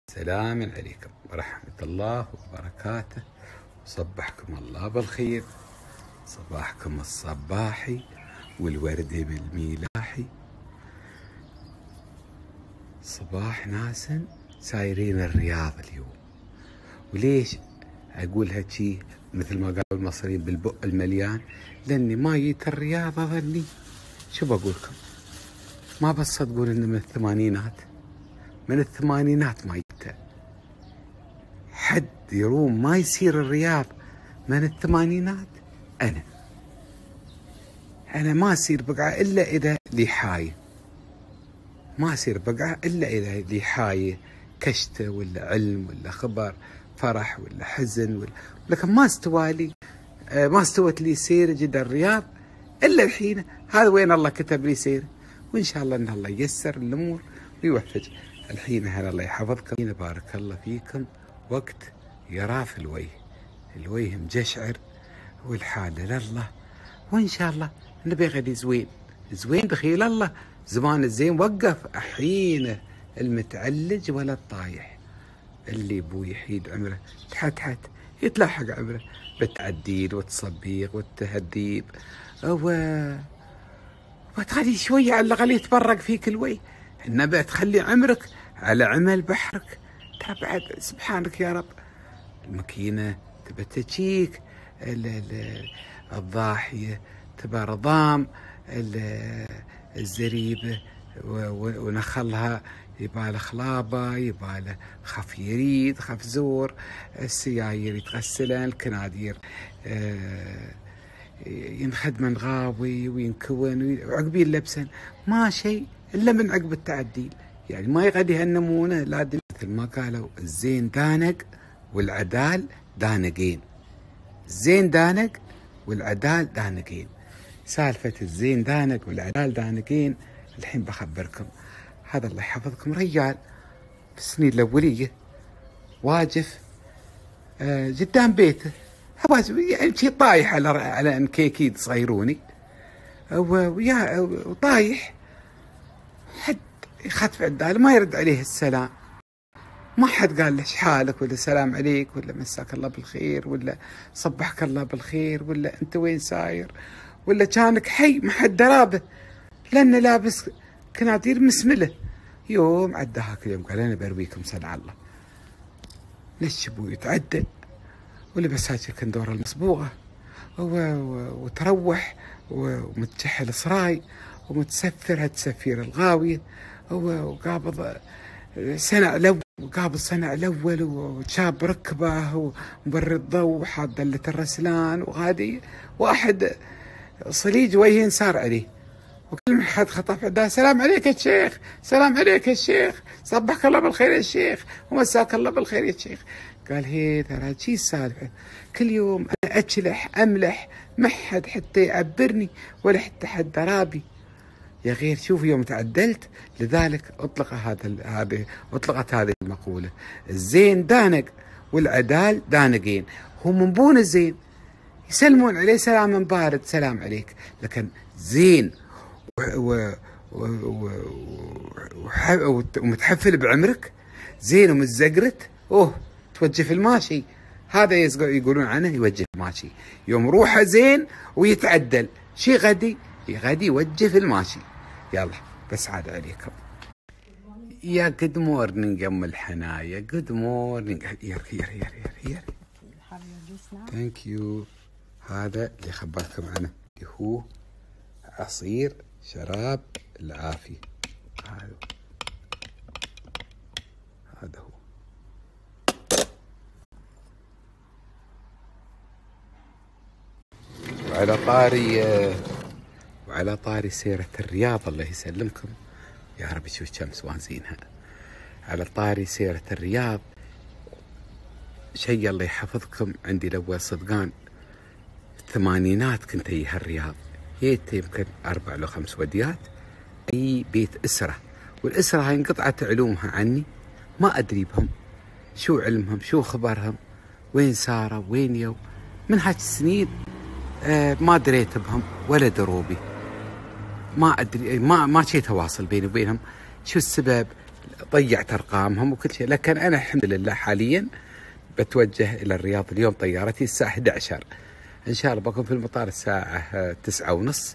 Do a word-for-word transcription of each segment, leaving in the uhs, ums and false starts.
سلام عليكم ورحمة الله وبركاته، وصبحكم الله بالخير. صباحكم الصباحي والورد بالميلاحي. صباح ناس سايرين الرياض اليوم. وليش أقولها شي مثل ما قالوا المصريين بالبق المليان؟ لأني ما جيت الرياض أظني شو بقولكم، ما بس تصدقون إنه من الثمانينات من الثمانينات ما جيتها. حد يروم ما يصير الرياض من الثمانينات. أنا أنا ما أصير بقعة إلا إذا لي حاية، ما أصير بقعة إلا إذا لي حاية كشتة ولا علم ولا خبر، فرح ولا حزن ولا، لكن ما استوالي ما استوت لي سير جد الرياض إلا الحين. هذا وين الله كتب لي سير، وإن شاء الله إن الله ييسر الأمور ويوفق. الحين هلا الله يحفظكم، بارك الله فيكم. وقت يراف الوجه الوجه مجشعر والحالة لله، وإن شاء الله نبي غدي زوين زوين دخيل الله. زمان الزين وقف، الحين المتعلج ولا الطايح. اللي بو يحيد عمره تحت تحت يتلحق عمره بالتعديل والتصبيغ والتهذيب، و وتخلي شوية على الأقل يتبرق فيك الوجه. النبي تخلي عمرك على عمل بحرك. تبعد سبحانك يا رب. المكينة تبى تجيك الضاحية، تبى رضام الزريبة ونخلها، يباله خلابة، يباله خف يريد خف زور، السيايير يتغسلن، الكنادير ينخد من غاوي وينكون وعقبي اللبسن، ما شيء إلا من عقب التعديل. يعني ما يغدي هالنمونة، لازم مثل ما قالوا الزين دانق والعدال دانقين. الزين دانق والعدال دانقين. سالفة الزين دانق والعدال دانقين الحين بخبركم. هذا الله يحفظكم رجال في السنين الأولية واقف آه قدام بيته، يعني شي طايح على على انكيكيد صغيروني، ويا وطايح. حد يخطف عدال ما يرد عليه السلام، ما حد قال له شحالك ولا سلام عليك ولا مساك الله بالخير ولا صبحك الله بالخير ولا انت وين ساير ولا كانك حي. ما حد درابه لانه لابس كنادير مسمله. يوم عدى هاك اليوم قال انا برويكم صنع الله. نشب ويتعدل ولبس هاك الكندوره المصبوغه وتروح ومتجحل صراي ومتسفر هالتسفير الغاويه، وقابض سنع الاول وقابض سنع الاول وشاب ركبه ومبرد ضوء وحاط دله الرسلان وغادي، واحد صليج وجهين صار عليه، وكل ما حد خطف عداه سلام عليك يا شيخ، سلام عليك يا شيخ، صبحك الله بالخير يا شيخ، ومساك الله بالخير يا شيخ. قال هي ترى شي السالفه، كل يوم انا اجلح املح، ما حد حتى يعبرني ولا حتى حد درابي يا غير. شوف يوم تعدلت لذلك اطلق هذا هذه اطلقت هذه المقوله، الزين دانق والعدال دانقين. هم من بون الزين يسلمون عليه سلام بارد سلام عليك، لكن زين و و ومتحفل بعمرك، زين ومتزقرت، اوه توجه الماشي. هذا يقولون عنه يوجه الماشي. يوم روحه زين ويتعدل شي غدي غدي يوجه الماشي. يلا بس عاد عليكم. يا جود مورنينج ام الحنايا، جود مورنينج. ير ير ير ير ير ثانك يو. هذا اللي خبرتكم عنه اللي هو عصير شراب العافية. هذا هذا هو. وعلى طاري وعلى طاري سيرة الرياض الله يسلمكم يا رب، تشوف الشمس وانزينها. على طاري سيرة الرياض شيء الله يحفظكم، عندي الأول صدقان الثمانينات كنت أيها الرياض، جيت يمكن أربع لو خمس وديات، أي بيت أسرة، والأسرة هاي انقطعت علومها عني، ما أدري بهم شو علمهم شو خبرهم وين ساروا وين يو. من هاك السنين آه ما دريت بهم ولا دروبي، ما أدري ما ما شي تواصل بيني وبينهم. شو السبب؟ ضيعت ارقامهم وكل شيء، لكن انا الحمد لله حاليا بتوجه الى الرياض اليوم. طيارتي الساعه احد عشر ان شاء الله، بكون في المطار الساعه تسعة ونص،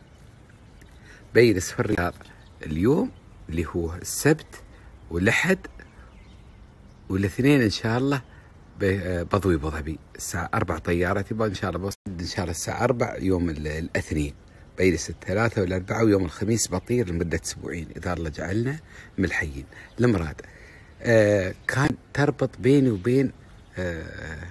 بيجلس في الرياض اليوم اللي هو السبت والأحد والاثنين ان شاء الله بضوي ابو ظبي الساعه أربعة. طيارتي ان شاء الله بوصل ان شاء الله الساعه أربعة يوم الاثنين، بيجلس الثلاثة والأربعة، ويوم الخميس بطير لمدة أسبوعين إذا الله جعلنا من الحيين. المراد آه كان تربط بيني وبين آه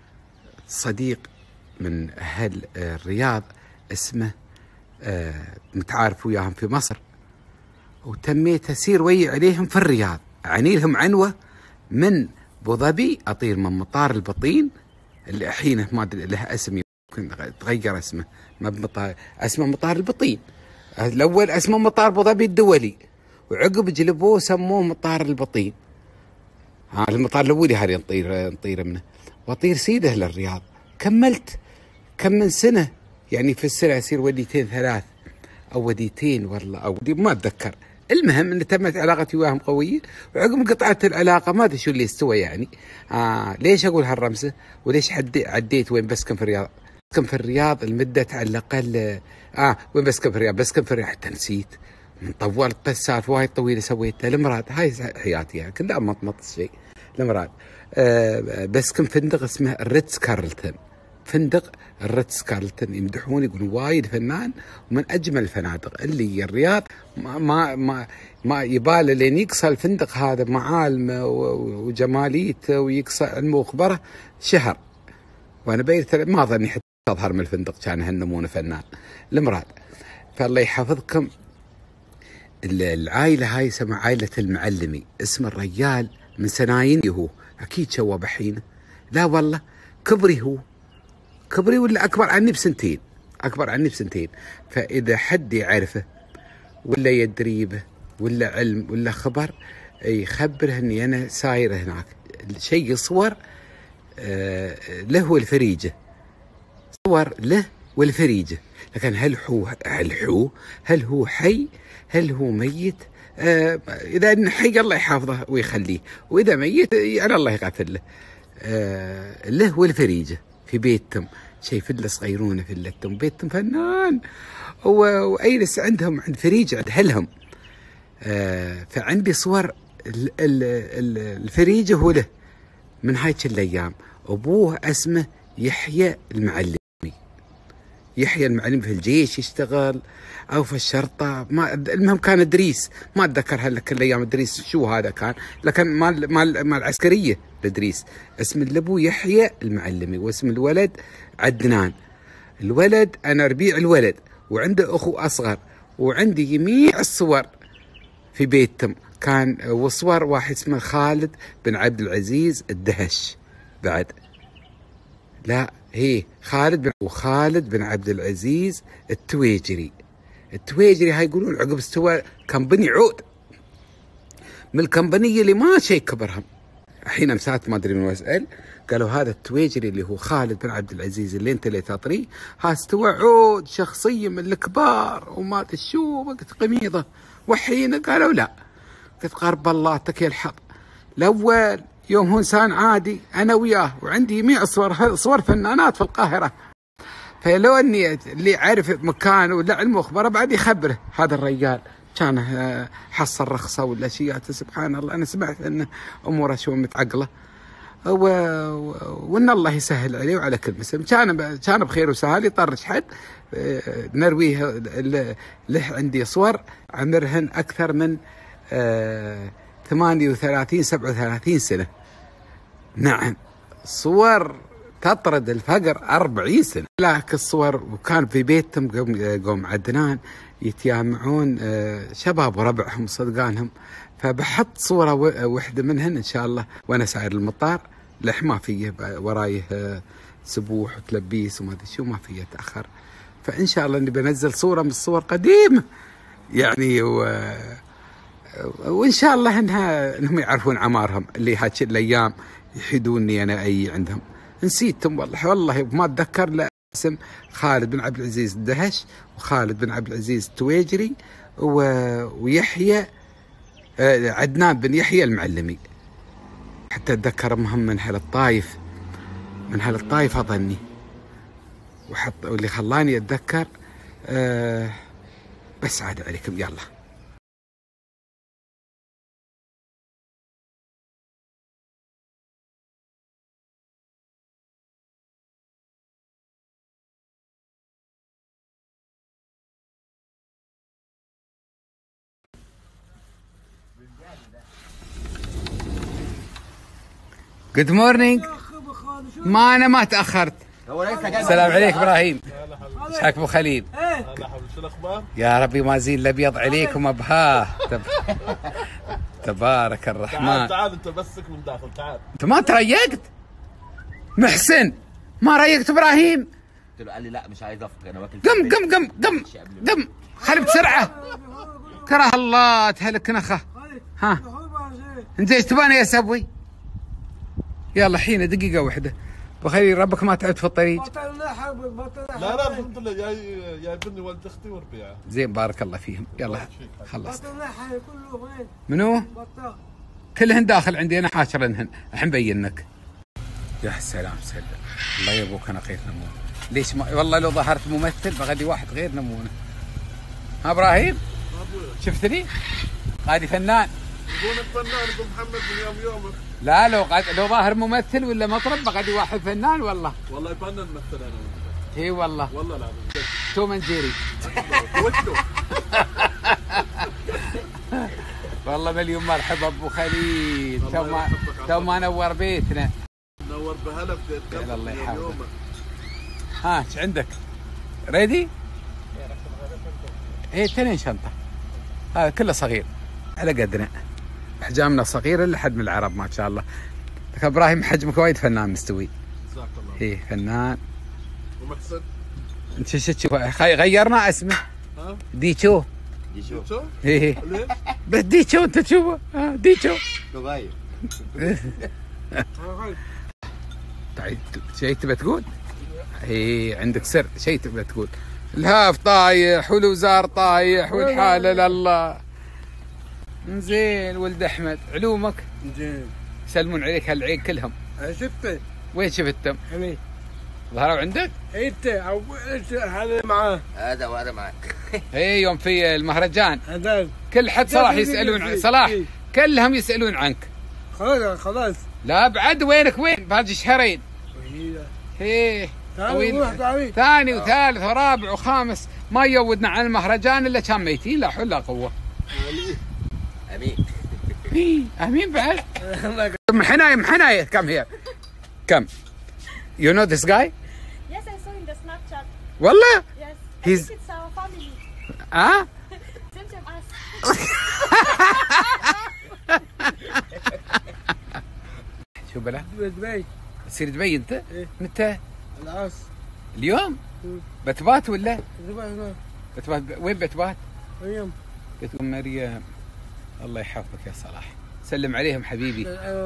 صديق من أهل آه الرياض اسمه آه متعارف وياهم في مصر، وتميت أسير ويا عليهم في الرياض، أعني لهم عنوة من أبو ظبي، أطير من مطار البطين اللي الحين ما أدري له اسم، يمكن تغير اسمه، ما بمطار اسمه مطار البطين، الاول اسمه مطار ابو ظبي الدولي، وعقب جلبوه سموه مطار البطين. ها المطار الاولي هذا نطير نطير منه، واطير سيده للرياض. كملت كم من سنه، يعني في السنه اصير وديتين ثلاث او وديتين والله، او ودي ما اتذكر. المهم ان تمت علاقتي وياهم قويه، وعقب قطعت العلاقه ما ادري شو اللي استوى يعني. آه ليش اقول هالرمزه؟ وليش عديت وين بسكن في الرياض؟ بسكن في الرياض المدة على الأقل آه وين بسكن في الرياض؟ بسكن في الرياض حتى نسيت، من طولت السالفة وايد طويلة سويتها. المراد هاي حياتي يعني كلها مطمط شيء. المراد آه بسكن فندق اسمه الريتز كارلتون، فندق الريتز كارلتون، يمدحون يقولون وايد فنان ومن أجمل الفنادق اللي الرياض ما ما ما, ما يباله لين يقصى الفندق هذا معالمه وجماليته ويقصى علمه وخبره شهر، وأنا بيت ما ظني حتى تظهر من الفندق كان هالنمونه فنان. المراد فالله يحفظكم. العائله هاي اسمها عائله المعلمي، اسم الرجال من سناين هو، اكيد شوى بحينه. لا والله كبري، هو كبري ولا اكبر عني بسنتين، اكبر عني بسنتين. فاذا حد يعرفه ولا يدري به ولا علم ولا خبر يخبره اني انا ساير هناك. شيء صور آه له والفريجه، صور له والفريجه، لكن هل هو هل هو هل هو حي؟ هل هو ميت؟ آه اذا انه حي الله يحافظه ويخليه، واذا ميت يعني الله يغفر له. آه له والفريجه في بيتهم، شيء فله صغيرونه فلتهم، بيتهم فنان، وايلس عندهم عند فريجه عند اهلهم. آه فعندي صور الفريجه هو له من هايك الايام. ابوه اسمه يحيى المعلمي، يحيى المعلم في الجيش يشتغل او في الشرطه، ما المهم كان ادريس، ما اتذكر هلك الايام ادريس شو هذا كان، لكن مال مال مال العسكريه ادريس. اسم الابو يحيى المعلمي، واسم الولد عدنان. الولد انا ربيع الولد، وعنده اخو اصغر، وعندي جميع الصور في بيتهم. كان وصور واحد اسمه خالد بن عبد العزيز الدهش بعد، لا هي خالد بن وخالد بن عبد العزيز التويجري. التويجري هاي يقولون عقب استوى كمبني عود من الكمبنيه اللي ما شيء كبرهم. الحين مسات ما ادري من اسال، قالوا هذا التويجري اللي هو خالد بن عبد العزيز اللي انت اللي تطريه، ها استوى عود شخصيه من الكبار وما ادري شو، وقت قميضه. وحين قالوا لا، قلت قرب الله تكي الحظ. الاول يوم هو انسان عادي انا وياه، وعندي جميع صور صور فنانات في القاهره، فلو اني اللي عارف مكانه ولا علمه واخباره بعد يخبره هذا الرجال كان حصل رخصه ولا شيء. سبحان الله انا سمعت انه اموره شو متعقله، و... وان الله يسهل عليه وعلى كل مسلم. كان كان بخير وسهل، يطرش حد نرويه له. عندي صور عمرهن اكثر من آه ثمانية وثلاثين سبعة وثلاثين سنه، نعم صور تطرد الفقر أربعين سنه. لك الصور، وكان في بيتهم قوم عدنان يتجمعون آه شباب وربعهم صدقانهم، فبحط صوره وحده منهن ان شاء الله وانا ساير المطار، لح ما فيه ورايه آه سبوح وتلبيس وما ادري شو، ما فيه اتاخر. فان شاء الله اني بنزل صوره من الصور قديمه يعني، و وان شاء الله انها انهم يعرفون عمارهم اللي هاك الايام يحدوني انا اي عندهم. نسيتهم والله، والله ما اتذكر لا اسم خالد بن عبد العزيز الدهش، وخالد بن عبد العزيز التويجري، و... ويحيى عدنان بن يحيى المعلمي. حتى اتذكر مهم منحل الطايف، منحل الطايف اظني، وحط واللي خلاني اتذكر أه بس عاد عليكم يلا. جود مورنينج. ما انا ما تاخرت. السلام عليك ابراهيم. ايش حالك ابو خليل؟ هلا حبيبي، شو الاخبار؟ يا ربي ما زين الابيض عليكم ابهاه. تبارك الرحمن. تعال تعال انت بسك من داخل، تعال. انت ما تريقت؟ محسن ما ريقت ابراهيم؟ قلت له، قال لي لا مش عايز افطر انا واكل. قم قم قم قم قم خلي بسرعه. كره الله تهلك نخه. ها انت ايش تباني يا سبوي؟ يلا حين دقيقه واحده. بخير ربك ما تعبت في الطريق؟ لا لا الحمد لله، جاي جايبني والد اختي وربيعه. زين بارك الله فيهم. يلا خلصت. منو؟ كلهن داخل عندي انا حاشرنهن، الحين بين لك. يا سلام سلم. الله يبوك انا غير نمونه. ليش ما والله لو ظهرت ممثل بغدي واحد غير نمونه. ها ابراهيم؟ شفتني؟ غادي فنان. يقولك فنان ابو محمد من يوم يومك. لا لو قاد لو ظاهر ممثل ولا مطرب بغدي واحد فنان والله. والله فنان مثل انا. اي والله. والله العظيم. توم اند جيري. والله مليون مرحبا ابو خليل. تو ما تو ما نور بيتنا. نور بهلا بديت. الله يحفظك. ها ايش عندك؟ ريدي؟ ايه اثنين شنطه. هذا كله صغير على قدنا. احجامنا صغيره لحد من العرب ما شاء الله. لك ابراهيم حجمك وايد فنان مستوي. جزاك الله. ايه فنان. ومحسن. انت شو تشوف؟ غيرنا اسمه. ها؟ ديتشو. ديتشو؟ ايه ليش؟ بس ديتشو انت تشوفه. ها ديتشو. غايب. طيب شيء تبى تقول؟ ايه عندك سر شيء تبى تقول؟ الهاف طايح والوزار طايح والحاله لله. زين ولد احمد علومك؟ زين. يسلمون عليك هالعين كلهم. شفته؟ وين شفتهم؟ هني. ظهروا عندك؟ انت او انت هذا معاه. هذا وهذا معك. اي يوم في المهرجان هذا كل حد صلاح يسالون عن صلاح، كلهم يسالون عنك. خلاص خلاص. لا بعد وينك وين؟ باقي شهرين. ايه ثاني ثاني وثالث ورابع وخامس ما يودنا عن المهرجان الا كان ميتين لا حول ولا قوه. امين. ايه امين بعد. محناية محناية كم هي؟ كم؟ You know this guy? Yes, I saw in the Snapchat. والله؟ Yes. He's... I think it's our family. ها؟ Same same us. شو بلا؟ دبي. تصير دبي انت؟ ايه. متى؟ العاص. اليوم؟ بتبات ولا؟ دبي. بتبات وين بتبات؟ مريم. بتقول مريم. الله يحفظك يا صلاح. سلم عليهم حبيبي.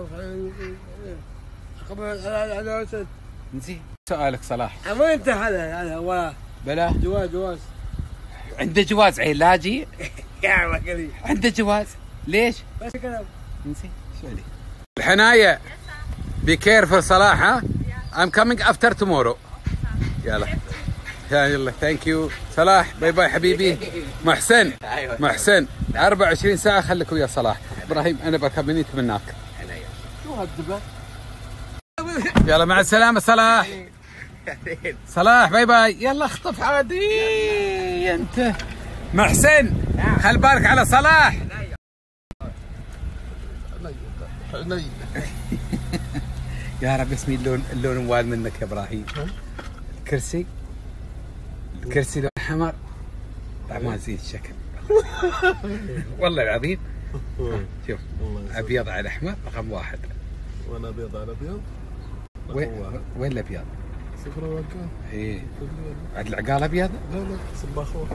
زين سؤالك صلاح. ما انت هذا هذا هو بلا جواز جواز. عنده جواز علاجي؟ يا وكلي. عنده جواز ليش؟ بس كلام. زين شو عليك؟ الحناية. Be careful صلاح ها؟ I'm coming after tomorrow. يلا. يلا ثانك يو صلاح. باي باي حبيبي. محسن محسن أربعة وعشرين ساعة خليك ويا صلاح. ابراهيم انا بركب مني تمناك. شو هالدبه؟ يلا مع السلامة صلاح. صلاح باي باي. يلا اخطف عادي انت. محسن خل بالك على صلاح. يا رب اسمي اللون اللون موال منك يا ابراهيم. الكرسي الكرسي لون حمر. لا ما زين الشكل. والله العظيم. شوف ابيض على احمر رقم واحد. وانا ابيض على ابيض. وين وين الابيض؟ صفر وكان. ايه بعد العقال ابيض؟ لا لا صباح واحد.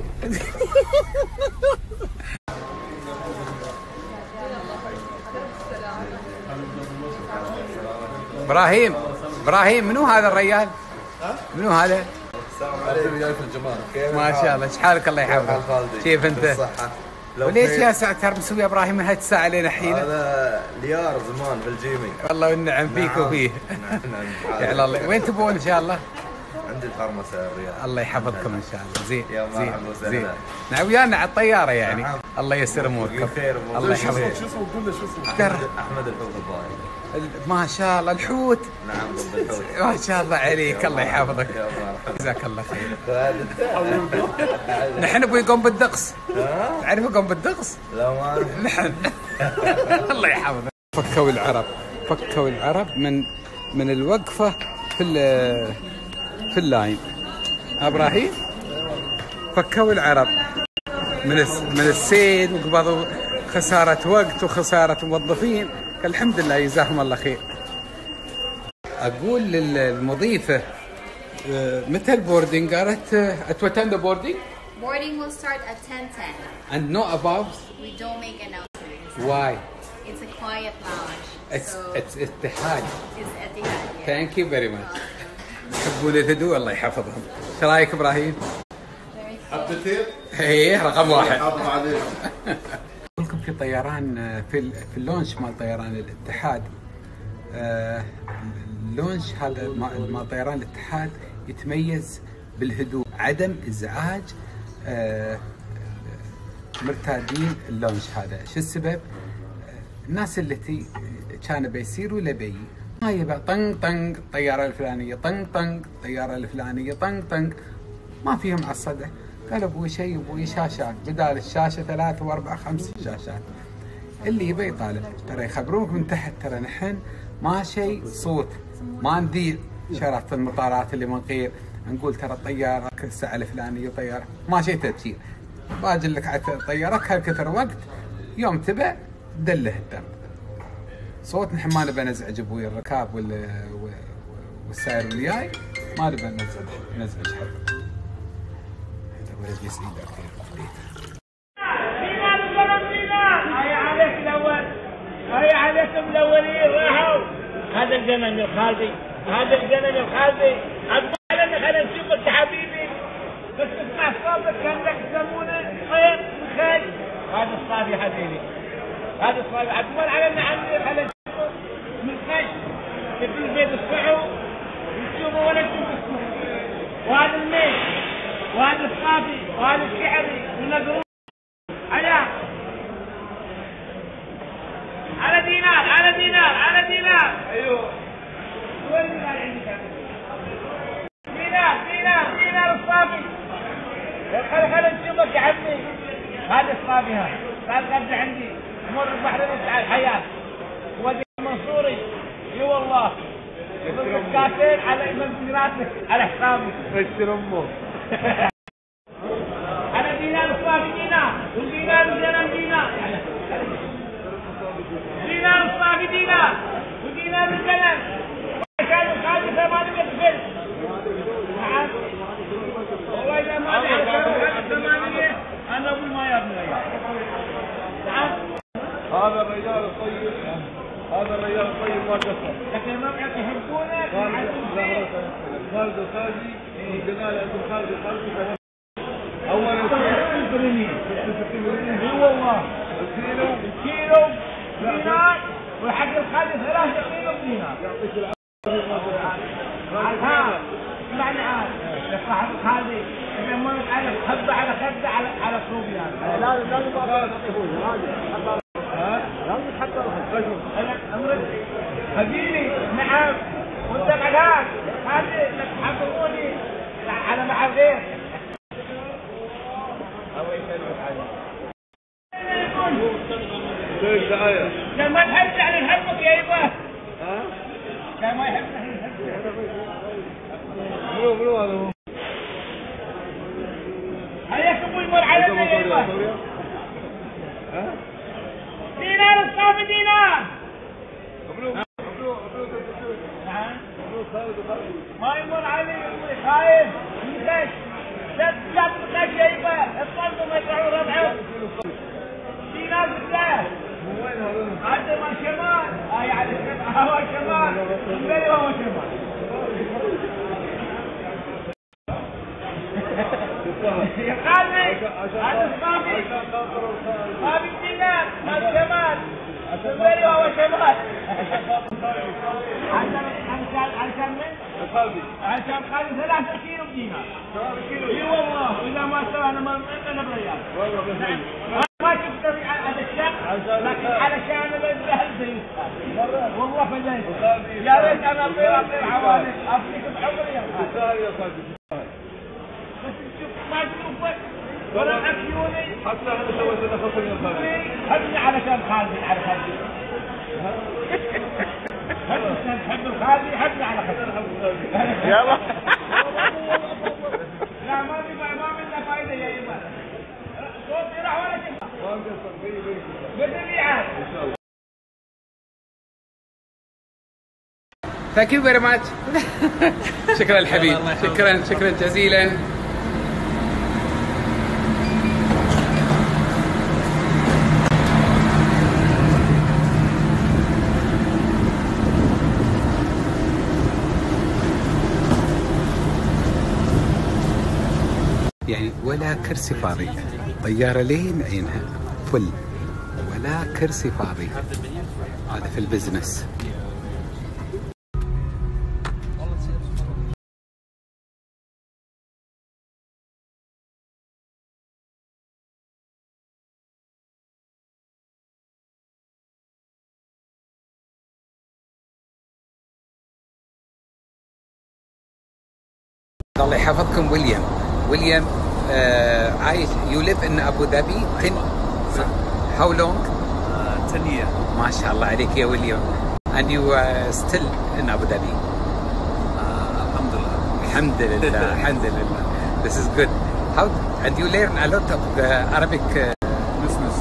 ابراهيم ابراهيم منو هذا الرجال؟ منو هذا؟ السلام عليكم. جاي في الجمال. ما شاء الله ايش حالك الله يحفظك؟ كيف انت؟ بالصحة. وليش يا ساتر مسوي ابراهيم من هاي الساعه لين الحين؟ هذا ليار زمان في الجيمنج. والله والنعم فيك وفيه. يا الله وين تبون ان شاء الله؟ عند الفرمسة الرياض. الله يحفظكم ان شاء الله. زين يا مرحبا زين زين. وسهلا. نعم ويانا على الطياره يعني. نعم. الله ييسر اموركم. بخير. الله شو يحفظك. اسمه شو اسمه قول له شو اسمه؟ احمد احمد الحوت الظاهر. ما شاء الله الحوت. نعم ضد الحوت. ما شاء الله عليك الله يحفظك. يا مرحبا. جزاك الله خير. هذا نحن ابوي يقوم بالدقس. تعرف يقوم بالدقس؟ لا ما اعرف. نحن. الله يحفظك. فكوا العرب فكوا العرب من من الوقفه في ال- في اللاين. ابراهيم فكوا العرب من الس- من السيل وقبضوا خساره وقت وخساره موظفين. الحمد لله جزاهم الله خير. اقول للمضيفه آه، متى البوردنج؟ قالت at what time the boarding Boarding will start at ten ten. and no above. We don't make announcements. Why? It's a quiet lounge. It's so it's اتحاد. it's Etihad. Yeah. Thank you very much. يحبون الهدوء الله يحفظهم. ايش رايك ابراهيم؟ Very cool. حبتين؟ ايه رقم واحد. حافظ عليك. لكم في طيران في ال- في اللونش مال طيران الاتحاد. آه، اللونش هذا مال مال طيران الاتحاد يتميز بالهدوء، عدم ازعاج آه، مرتادين اللونش هذا. شو السبب؟ آه، الناس التي كانوا بيسيروا لبي ما يبقى طنق طنق الطياره الفلانيه، طنق طنق الطياره الفلانيه، طنق طنق ما فيهم عصده. قال ابوي شيء ابوي شاشات، بدال الشاشه ثلاث واربع خمس شاشات. اللي يبي يطالع ترى يخبروك من تحت، ترى نحن ما شيء صوت، ما ندير شرف المطارات اللي من غير نقول ترى الطياره الساعه الفلانيه طياره ما شيء تسجيل. باجي لك على طيارك هالكثر وقت يوم تبع دله الدم. صوت نحن ما نبي نزعج ابوي الركاب وال والسائر الجاي، ما نبي نزعج نزعج حد. هذا ولد يسعد كثير في بيته. هاي عليك الاول، هاي عليكم الاولين راحوا. هذا الجنن الخالدي، هذا الجنن الخالدي، اقبل لنا خلينا نشوفك يا حبيبي. بس اسمع صوتك كان لك يسمونه خير خير. هذا الصافي يا حبيبي، هذا الصافي اقبل علينا عندي خلينا نشوفك من خير. في البيت الصحو نشوفه ولا تشوفه. وهذا الميت، وهذا الصافي، وهذا الشعري، ونقول على على دينار على دينار على دينار. ايوه وين دينار عندك؟ دينار دينار دينار الصافي. خل خل نشوفك يا عمي. هذا الصافي ها قال قد عندي مر البحر على الحياه. ودي المنصوري اي والله كاسين على منزلاتك على حسابي. اشتر امه. على دينار الصافي دينار والدينار الجنان دينار. دينار الصافي دينار ودينار الجنان. كانوا قاعدين ثمانية فلس. نعم. والله إذا ما على ثمانية أنا أقول ما يبني. نعم. هذا الرجال الطيب، هذا الرجال الطيب ما قصر. لكن ما يحبونه. خالد الخالدي وقال عندهم خالد الخالدي أولا اي والله الكيلو الكيلو دينار والحق الخالي ثلاثة كيلو دينار. ها اسمعني عاد يا صاحب الخالي اذا ما على خده على خده على على صوبيان. لازم لازم لازم حتى امرك حبيبي. نعم وانت قاعد هذه تحضروني على مع غير. ليش دعاية؟ كان ما تحب يعني نحبك يا ايوه. ها؟ كان ما يحب يعني نحبك. منو منو هذا هو؟ هياك ابوي يمر علينا يا ايوه. ها؟ دينار الصافي دينار. منو منو منو نعم. منو خالد الخالدي؟ ما يمر علي ابوي خايف ليش؟ لا لا تبقاش يا ايوه الطلبوا ما يدفعوا ربعه. دينار بالله. وين هذول؟ هذا ما شمال. هاي على هو شمال. غير هو شمال. يا قلبي هذا صافي صافي الدينار مال شمال الزبيري وهو شمال عشان عشان عشان من؟ عشان خالي ثلاثة كيلو دينار اي والله واذا ما سوى انا ما انا بريال ما تقدر هذا الشق لكن علشان الذهب زي والله فجأة يا ريت انا اطير اطير حوالي افريك بعمري يا خالد بس تشوف ما تشوفك ولا عفيوني حتى احنا سويت لنا خطر يا خالد حبني علشان خالدي على خالدي حبني حب الخالدي حبني على خالدي يلا لا ما في ما منه فايده يا ايمان صوتي راح ولا شيء ما قصر بي بي بدي عاد ثانك يو فيري ماتش. شكرا الحبيب، شكرا شكرا جزيلا. يعني ولا كرسي فاضي، طيارة لين عينها فل، ولا كرسي فاضي. هذا في البزنس. الله يحفظكم. ويليام ويليام uh, عايش you live in Abu Dhabi ten how long uh, ten years. ما شاء الله عليك يا ويليام. and you uh, still in Abu Dhabi. uh, alhamdulillah الحمد لله الحمد لله. This is good. How and you learn a lot of uh, Arabic uh, business.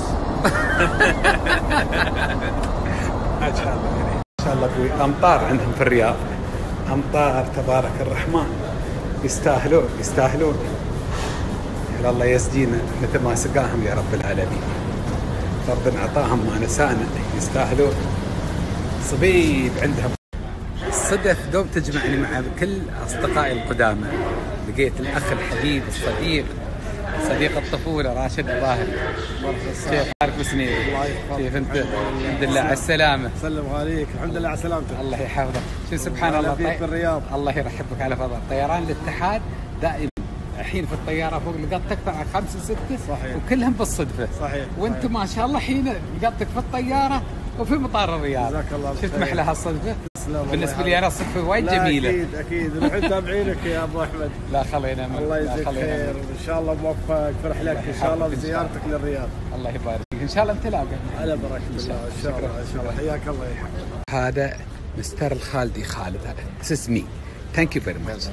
ما شاء الله عليك. ما شاء الله ابوي. امطار عندهم في الرياض، امطار تبارك الرحمن. يستاهلون يستاهلون. يا الله يسجينا مثل ما سقاهم يا رب العالمين. ربنا اعطاهم ما نسانا، يستاهلون. صبيب عندهم. الصدف دوم تجمعني مع كل اصدقائي القدامى. لقيت الاخ الحبيب الصديق صديق الطفوله راشد الظاهري. كيف حالك بسنين؟ كيف انت؟ الحمد لله على السلامه. سلم عليك. الحمد لله على سلامتك. الله يحفظك. شو سبحان الله فيك بالرياض. الله يرحبك على فضل. طيران الاتحاد دائما الحين في الطياره فوق لقطتك اكثر عن خمسه سته صحيح. وكلهم بالصدفه. صحيح. وانت ما شاء الله حين لقطتك في الطياره وفي مطار الرياض. جزاك الله بالخير. شفت محلى هالصدفه؟ بالنسبه لي انا صدفه وايد لا جميله. اكيد اكيد نحن متابعينك يا ابو احمد. لا خلينا من الله يجزيك خير وان شاء الله موفق في رحلتك ان شاء الله بزيارتك للرياض. الله يبارك فيك. ان شاء الله نتلاقى على بركه الله ان شاء الله ان شاء الله. حياك الله يا حبيبي. هذا مستر الخالدي خالد. هذا This is me. Thank you very much.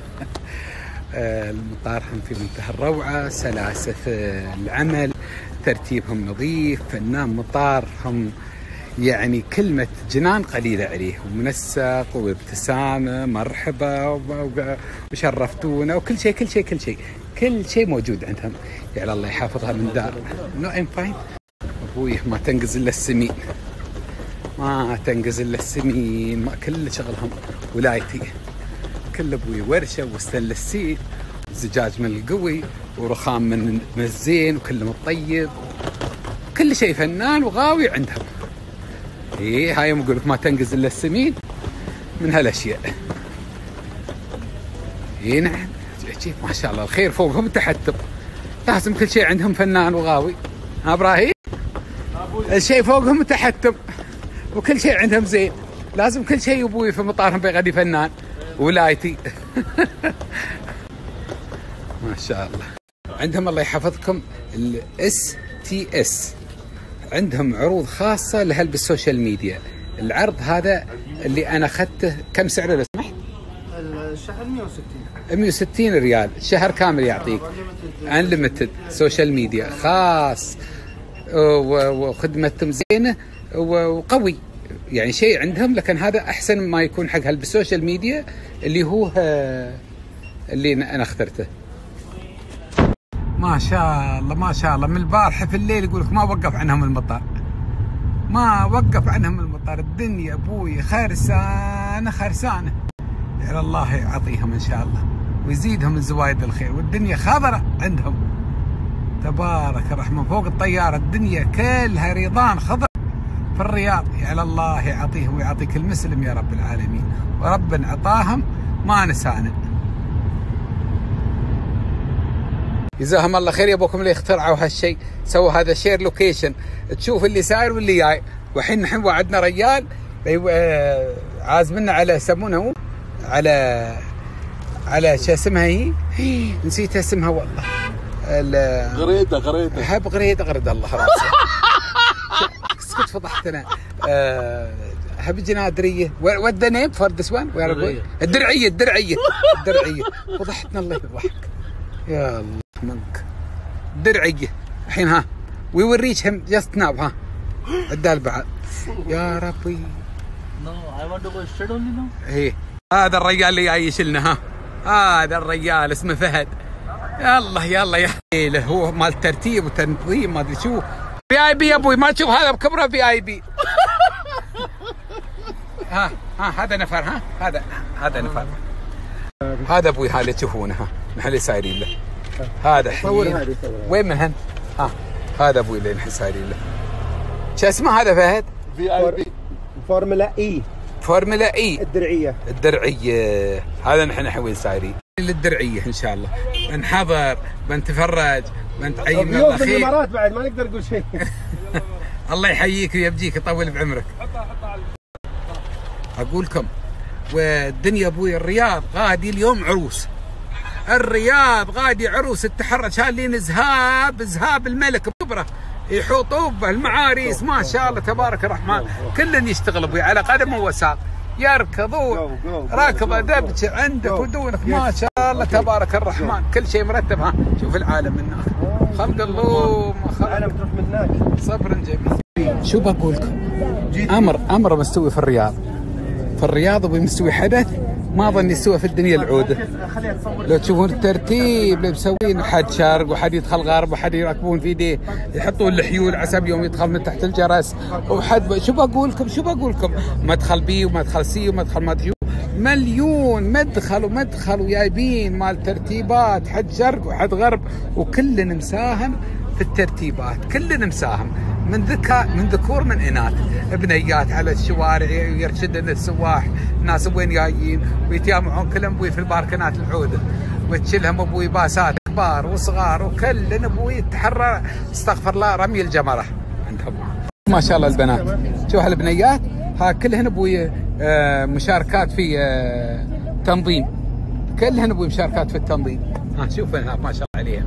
المطارهم في منتهى الروعة، سلاسة في العمل، ترتيبهم نظيف، فنان مطارهم يعني كلمة جنان قليلة عليه، ومنسق وابتسامة مرحبا وشرفتونا وكل شيء كل شيء كل شيء كل شيء موجود عندهم. يعني الله يحافظها من دار. نو ام فاين. ابوي ما تنقز الا السمين، ما تنقز الا السمين، ما كل شغلهم ولايتي. كل ابوي ورشه وستانلس ستيل، زجاج من القوي ورخام من من الزين وكلهم الطيب، كل شيء فنان وغاوي عندهم. ايه هاي يوم اقول لك ما تنقز الا السمين من هالاشياء. اي نعم ما شاء الله الخير فوقهم تحتم. لازم كل شيء عندهم فنان وغاوي. ها ابراهيم؟ الشيء فوقهم تحتم وكل شيء عندهم زين. لازم كل شيء ابوي في مطارهم بيغني فنان ولايتي. ما شاء الله. عندهم الله يحفظكم الاس تي اس، عندهم عروض خاصة لهل بالسوشيال ميديا. العرض هذا اللي أنا أخذته كم سعره لو سمحت؟ الشهر مئة وستين مئة وستين ريال شهر كامل يعطيك. انليمتد سوشيال ميديا خاص وخدمتهم زينة وقوي، يعني شيء عندهم. لكن هذا أحسن ما يكون حق هل بالسوشيال ميديا اللي هو اللي أنا اخترته. ما شاء الله ما شاء الله. من البارحة في الليل يقول لك ما وقف عنهم المطار، ما وقف عنهم المطار. الدنيا ابوي خرسانة خرسانة. يا الله يعطيهم ان شاء الله ويزيدهم من زوايد الخير، والدنيا خضرة عندهم. تبارك الرحمن فوق الطيارة الدنيا كلها ريضان خضر في الرياض. يا الله يعطيهم ويعطي كل مسلم يا رب العالمين، ورب عطاهم ما نسانا. جزاهم الله خير يا ابوكم اللي اخترعوا هالشيء، سووا هذا شير لوكيشن تشوف اللي ساير واللي جاي. والحين نحن وعدنا رجال عازمنا على يسمونه على على شو اسمها هي؟ نسيت اسمها والله. غريده غريده هب غريده غريده الله راسي. اسكت فضحتنا. هب جنادريه. وات ذا نيم فور ذس وان؟ الدرعيه الدرعيه الدرعيه. فضحتنا الله يضحك. يا الله منك. درعيه. الحين ها وي ويل ريتش هيم جاست ناو. ها عدال بعد. يا ربي. نو اي ونت تو جو ستريت اونلي نو. ايه هذا الرجال اللي جاي يشيلنا. ها هذا الرجال اسمه فهد. يلا يلا يا هو مال ترتيب وتنظيم ما ادري شو. في اي بي يا ابوي ما تشوف هذا بكبره في اي بي. ها ها هذا نفر. ها هذا هذا نفر. هذا ابوي هذا تشوفونه. ها نحن اللي سايرين له. هذا حين وين من هن؟ ها هذا ابوي اللي نحن سايرين له. شو اسمه هذا فهد؟ في اي بي فورمولا اي. فورمولا اي الدرعيه. الدرعيه هذا نحن الحين سايرين للدرعيه ان شاء الله. بنحضر بنتفرج بنتعين الله خير. الامارات بعد ما نقدر نقول شيء. الله يحييك ويبجيك يطول بعمرك. اقول لكم والدنيا ابوي الرياض غادي اليوم عروس. الرياض غادي عروس التحرك. شالين زهاب زهاب الملك بكبره يحوطوا بالمعاريس ما شاء الله تبارك الرحمن. كلن يشتغل ابوي على قدم وساق يركضوا راكبه دبشه عندك ودونك ما شاء الله تبارك الرحمن. كل شيء مرتب. ها شوف العالم من هناك خلق الله ما خلق. العالم تروح من هناك. صبر جميل. شو بقول لكم؟ امر امر مستوي في الرياض. في الرياض ابوي مستوي حدث ما ظن يسوى في الدنيا العوده. لو تشوفون الترتيب اللي مسوين حد شرق وحد يدخل غرب وحد يركبون في يديه يحطون الحيول عسب يوم يدخل من تحت الجرس وحد ب... شو بقول لكم شو بقول لكم مدخل بي ومدخل سي ومدخل مديو مليون مدخل ومدخل وجايبين مال ترتيبات حد شرق وحد غرب وكلنا مساهم في الترتيبات. كلنا مساهم من ذكاء من ذكور من اناث بنيات على الشوارع يرشدن السواح الناس وين جايين ويتجمعون كلهم ابوي في الباركنات العوده وتشيلهم ابوي باسات كبار وصغار وكلنا ابوي يتحرر استغفر الله رمي الجمره عندهم ما شاء الله. البنات شوف هالبنيات ها كلهن ابوي آه مشاركات في آه تنظيم. كلهن ابوي مشاركات في التنظيم. ها شوف هناك ما شاء الله عليهم.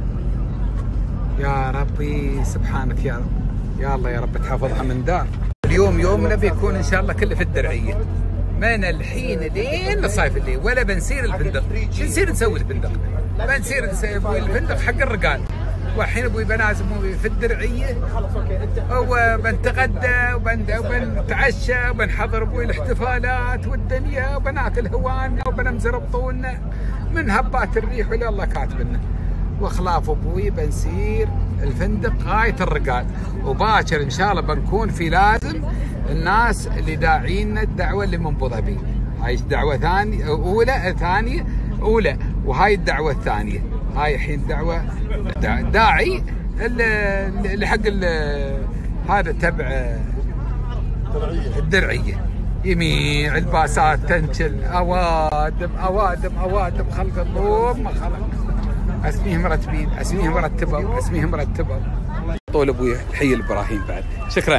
يا ربي سبحانك يا رب. يا الله يا رب تحفظها من دار. اليوم يومنا بيكون ان شاء الله كله في الدرعيه من الحين لين الصيف الليل ولا بنسير الفندق. شو نسير نسوي الفندق؟ بنسير نسوي الفندق حق الرجال. والحين ابوي بنازم في الدرعيه وبنتغدى وبنتعشى وبنحضر ابوي الاحتفالات والدنيا وبناكل هوانا وبنمزر بطولنا من هبات الريح واللي الله كاتبنا. وخلاف ابوي بنسير الفندق غايه الرجال. وباكر ان شاء الله بنكون في لازم الناس اللي داعينا الدعوه اللي من ابو ظبي. هاي دعوه ثانيه اولى ثانيه اولى وهاي الدعوه الثانيه. هاي الحين دعوه داعي اللي حق هذا تبع الدرعيه يميع الباسات تنشل اوادم اوادم اوادم خلق الله ما خلق. اسميهم مرتبين اسميهم مرتبه اسميهم مرتبه. طول ابوي حي الابراهيم بعد. شكرا.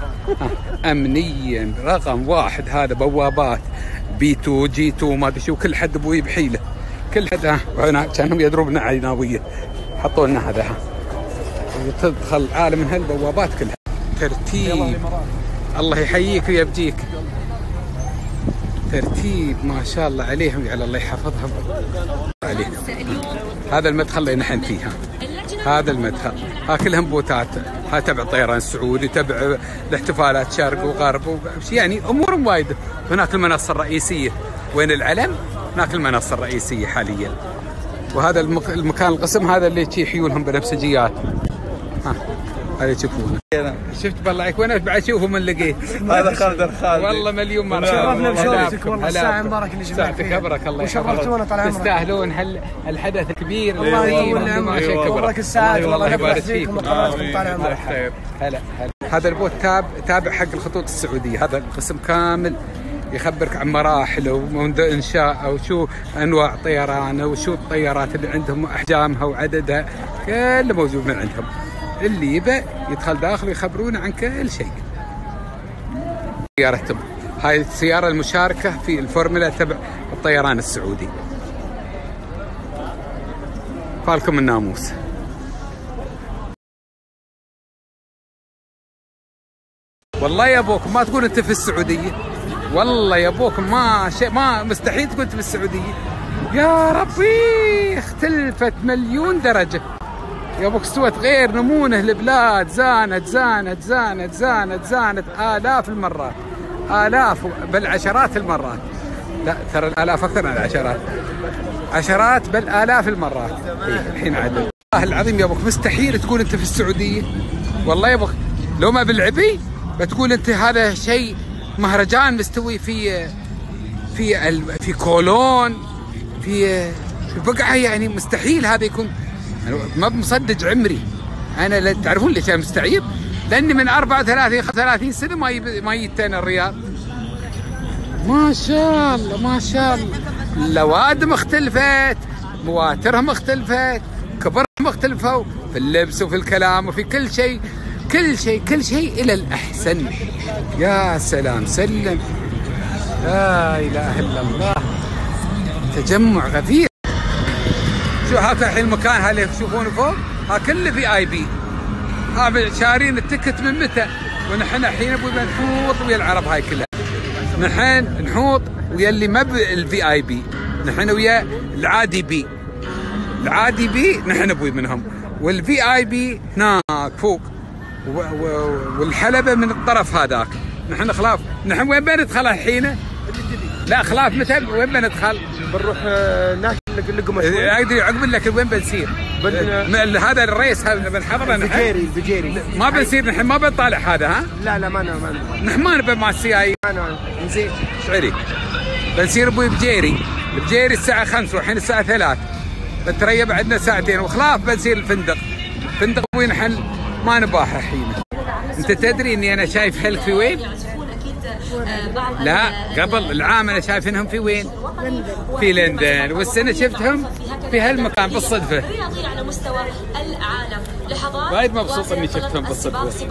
امنيا رقم واحد هذا بوابات بي تو جي تو ما ادري شو كل حد ابوي بحيله كل حد. ها وهنا كانهم يضربنا عناويه حطوا لنا هذا. ها تدخل عالم من هالبوابات كلها ترتيب. الله يحييك ويبجيك. ترتيب ما شاء الله عليهم على الله يحفظهم عليهم. هذا المدخل اللي نحن فيه. هذا المدخل ها كلهم بوتات. ها تبع الطيران السعودي تبع الاحتفالات شرق وغرب يعني امور وايده. هناك المنصه الرئيسيه وين العلم. هناك المنصه الرئيسيه حاليا. وهذا المكان القسم هذا اللي يحيونهم بنفسجيات. ها هاي تشوفونه. شفت بالله عليك وانا بعد اشوفه من لقيت. هذا خالد الخالدي. والله مليون مره. شرفنا بشوفتك والله، الساعه مبارك اللي جبنا ساعتك ابرك الله يحفظك. وشرفتونا طال عمرك. تستاهلون هال الحدث الكبير. الله يطول عمرك ويبارك الساعات والله يبارك فيكم وطولكم طال عمرك. هلا هلا. هذا البوت تاب تابع حق الخطوط السعوديه، هذا القسم كامل يخبرك عن مراحله ومنذ انشائه وشو انواع طيرانه وشو الطيارات اللي عندهم واحجامها وعددها، كله موجود من عندهم. اللي يبى يدخل داخل ويخبرونا عن كل شيء. سيارتهم هاي السياره المشاركه في الفورمولا تبع الطيران السعودي. فالكم الناموس. والله يا ابوك ما تقول انت في السعوديه، والله يا ابوك ما شيء، ما مستحيل تكون في السعوديه. يا ربي اختلفت مليون درجه يا ابوك، استوت غير نمونه البلاد، زانت زانت زانت زانت زانت آلاف المرات، آلاف بل عشرات المرات. لا ترى الآلاف أكثر من العشرات، عشرات بل آلاف المرات. إيه الحين عدل. والله العظيم يا ابوك مستحيل تكون انت في السعوديه. والله يا ابوك لو ما بالعبي بتقول انت هذا شيء مهرجان مستوي في في في كولون في في بقعه، يعني مستحيل هذا يكون. أنا ما بمصدق عمري انا، لا تعرفون ليش انا مستعيب؟ لاني من أربعة وثلاثين ثلاثين سنه ما يب... ما جيتنا الرياض. ما شاء الله ما شاء الله، اللوادم اختلفت، مواترهم اختلفت، كبرهم اختلفوا في اللبس وفي الكلام وفي كل شيء، كل شيء كل شيء الى الاحسن. يا سلام سلم، لا اله الا الله، تجمع غفير. شو هاك الحين المكان هذا اللي تشوفونه فوق، ها كله في اي بي، ها شارين التكت من متى، ونحن الحين ابوي بنحوط ويا العرب هاي كلها، نحن نحوط ويا اللي ما بالفي اي بي، نحن ويا العادي بي، العادي بي نحن ابوي منهم، والفي اي بي هناك فوق، والحلبة من الطرف هذاك. نحن خلاف، نحن وين بندخل الحين؟ لا خلاف مثل وين بندخل؟ بنروح هناك اللقمه شوي. ادري عقب لك وين بنسير؟ بن... هذا الريس هذا بنحضره نحن. البجيري البجيري ما بنسير نحن، ما بنطالع هذا. ها؟ لا لا ما انا ما نحن ما نبي مع السي اي. انا زين شعري بنسير ابوي بجيري، بجيري الساعة خمسة والحين الساعة ثلاث، بنتريب عندنا ساعتين وخلاف بنسير الفندق. فندق ابوي نحن ما نباح الحين. انت تدري اني انا شايف هلك في وين؟ لا قبل العام انا شايفينهم في وين؟ في لندن، والسنه شفتهم في هالمكان بالصدفه. على مستوى العالم لحظات وايد مبسوط اني شفتهم بالصدفه.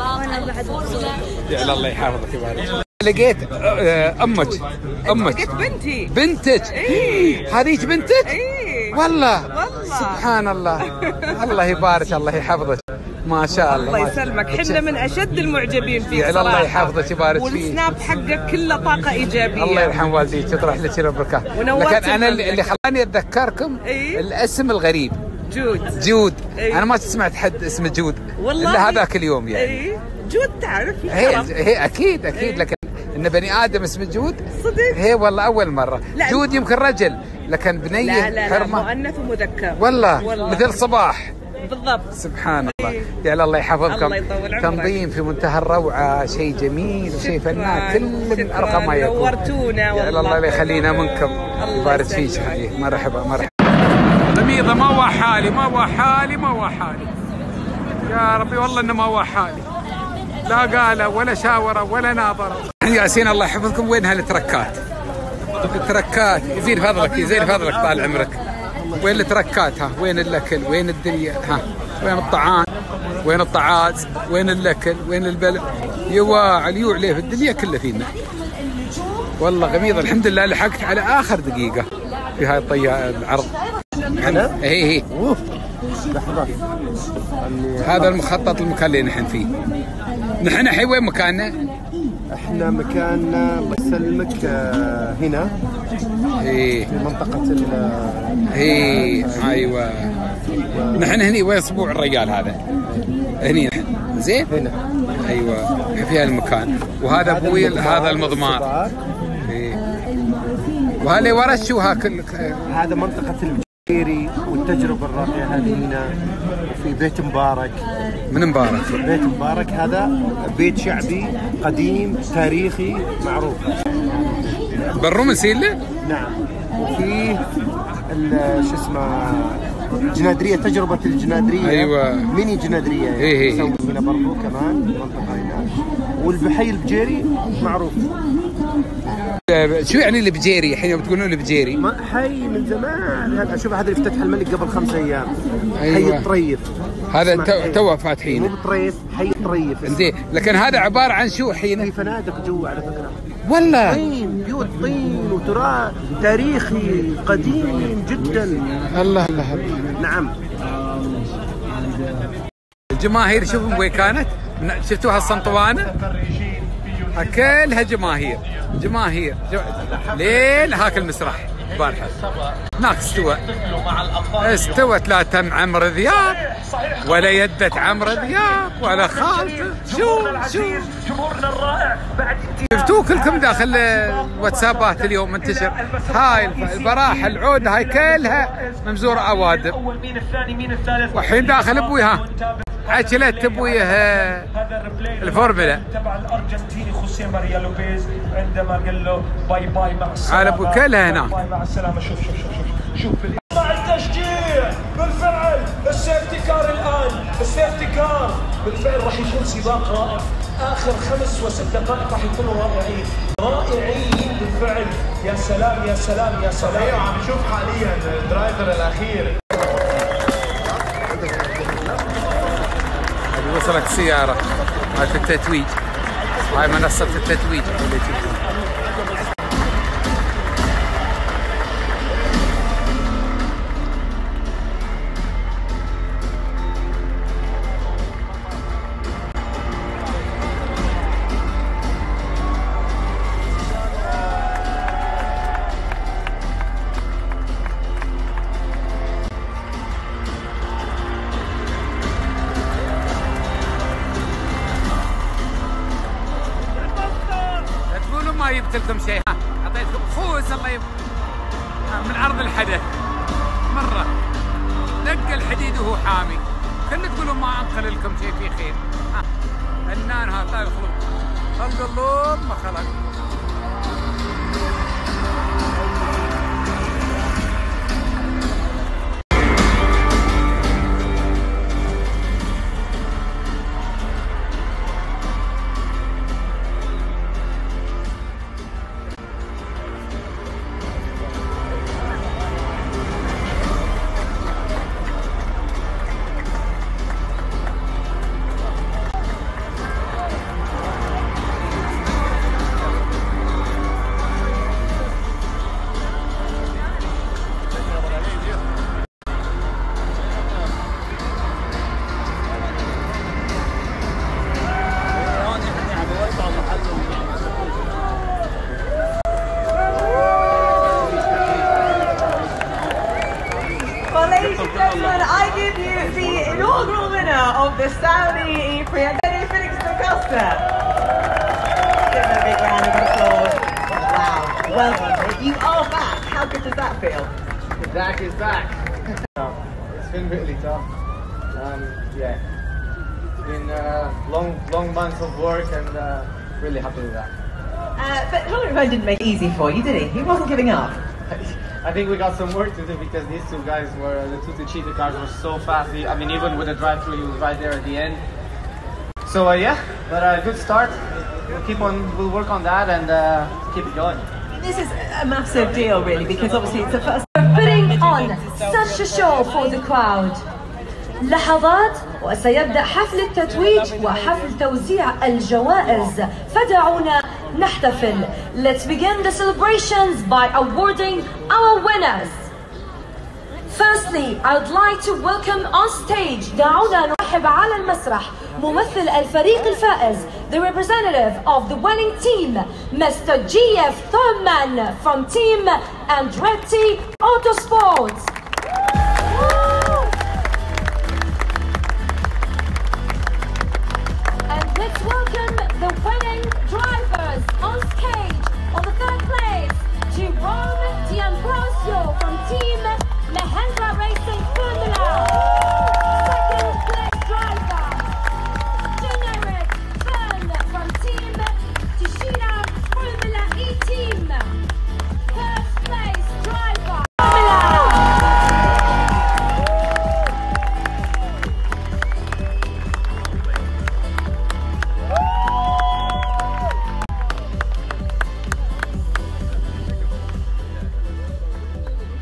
يا الله يحفظك يبارك. لقيت امك امك لقيت بنتي بنتك. ايه هذيك بنتك؟ ايه والله والله سبحان الله. الله يبارك الله يحفظك ما شاء الله. الله يسلمك، حنا من اشد المعجبين فيك صراحه. الله يحفظك يبارك فيك، والسناب حقك كله طاقه ايجابيه. الله يرحم والديك تطرح لك البركه. لكن انا اللي خلاني اتذكركم إيه؟ الاسم الغريب جود. جود إيه؟ انا ما سمعت حد اسمه جود والله الا هذاك اليوم يعني. ايه جود تعرف هي هي اكيد اكيد إيه؟ لكن ان بني ادم اسمه جود صدق؟ هي والله اول مره. لا جود يمكن رجل، لكن بنيه لا لا حرمه لا مؤنث ومذكر. والله, والله مثل صباح بالضبط. سبحان الله. إيه؟ يا الله يحفظكم. الله يطول عمرك. تنظيم في منتهى الروعه، شيء جميل وشيء فنان، كل من ارقى ما يكون. نورتونا والله. يا الله لا يخلينا منكم. يبارك فيك. مرحبا مرحبا. ضميضه ما هو حالي ما هو حالي ما هو حالي يا ربي، والله انه ما هو حالي، لا قال ولا شاور ولا ناظر. ياسين الله يحفظكم، وين هالتركات؟ التركات يزيد فضلك يزيد فضلك طال عمرك. وين التركات؟ ها وين الاكل؟ وين الدنيا؟ ها وين الطعام؟ وين الطعاز؟ وين الاكل؟ وين البلد؟ يوا اليوع ليه في الدنيا كلها فينا. والله غميض الحمد لله لحقت على اخر دقيقه في هاي الطياره العرض. انا؟ اي اي لحظه. هذا المخطط المكان اللي نحن فيه. نحن الحين وين مكاننا؟ احنا مكاننا الله يسلمك هنا ايه في منطقة ال ايه ايوه. نحن هني وين اسبوع الرجال هذا؟ هني نحن زين؟ هنا ايوه في هالمكان. وهذا ابوي هذا المضمار. ايه وهذا ورا شو هاك؟ هذا منطقة البجيري والتجربة الرائعة هذه هنا، وفي بيت مبارك من مبارك. بيت مبارك هذا بيت شعبي قديم تاريخي معروف. بالروم سيله؟ نعم. وفيه شو اسمه جنادريه، تجربه الجنادريه. ايوه ميني جنادريه يعني. ايه ايه. نسوي هنا برضو كمان منطقه هنا. والبحي البجيري معروف. شو يعني البجيري؟ الحين بتقولون البجيري؟ حي من زمان هذا. شوف هذا اللي افتتح الملك قبل خمس ايام. أيوة. حي الطريف. هذا تو تو فاتحين. مو بطريف، حي الطريف. زين، لكن هذا عباره عن شو حين؟ في فنادق جوا على فكره. والله طين، بيوت طين وتراث تاريخي قديم جدا. الله الله الله. نعم. الجماهير شوفوا وين كانت؟ شفتوها الصنطوانه؟ كلها جماهير جماهير لين هاك المسرح البارحه. هناك استوى استوت لا تم عمرو دياب ولا يدة عمرو دياب ولا خالته. شو شو جمهورنا الرائع بعد شفتوه كلكم داخل الواتسابات اليوم منتشر. هاي البراحه العود هاي كلها ممزوره اوادم. مين الثاني مين الثالث؟ والحين داخل ابويها عجلت ابويها الفورمولا تبع الارجنتيني خوسيه ماريا لوبيز عندما قال له باي باي مع السلامه. على ابو كلها هناك. باي مع السلامه. شوف شوف شوف شوف شوف مع التشجيع بالفعل. السيفتي كار الان، السيفتي كار بالفعل راح يكون سباق رائع. اخر خمس وست دقائق راح يكونوا رائعين رائعين بالفعل. يا سلام يا سلام يا سلام. ايوه عم نشوف حاليا الدرايفر الاخير. وصلت السيارة مالت التتويج. هاي منصة التتويج. ما جبت لكم شيء، ها اعطيتكم خوس الله يب... من عرض الحدث مره دق الحديد وهو حامي. كل تقولون ما انقل لكم شيء في خير. ها فنان ها طاير خلق خلق الله ما خلق. Of the Saudi Prix Felix da Costa. Give him a big round of applause. Wow, well done. You are back. How good does that feel? Zach is back. It's been really tough. Um, yeah, it's been uh, long, long months of work, and uh, really happy with that. Uh, but Jean-Luc Vaughan didn't make it easy for you, did he? He wasn't giving up. I think we got some work to do because these two guys were, the two Techeetah cars were so fast. I mean, even with the drive-through, he was right there at the end. So uh, yeah, but a uh, good start. We'll keep on, we'll work on that and uh, keep it going. This is a massive deal, really, because obviously it's the first. Putting on such a show for the crowd. لحظات وسيبدأ حفل التتويج وحفل توزيع الجوائز، فدعونا نحتفل. Let's begin the celebrations by awarding our winners. Firstly, I would like to welcome on stage. دعونا نرحب على المسرح ممثل الفريق الفائز, the representative of the winning team, Mister G F Thurman from Team Andretti Autosports. And let's welcome the winning drivers on stage. On the third place, Jerome D'Ambrosio from Team Mahindra Racing Formula. Second place driver,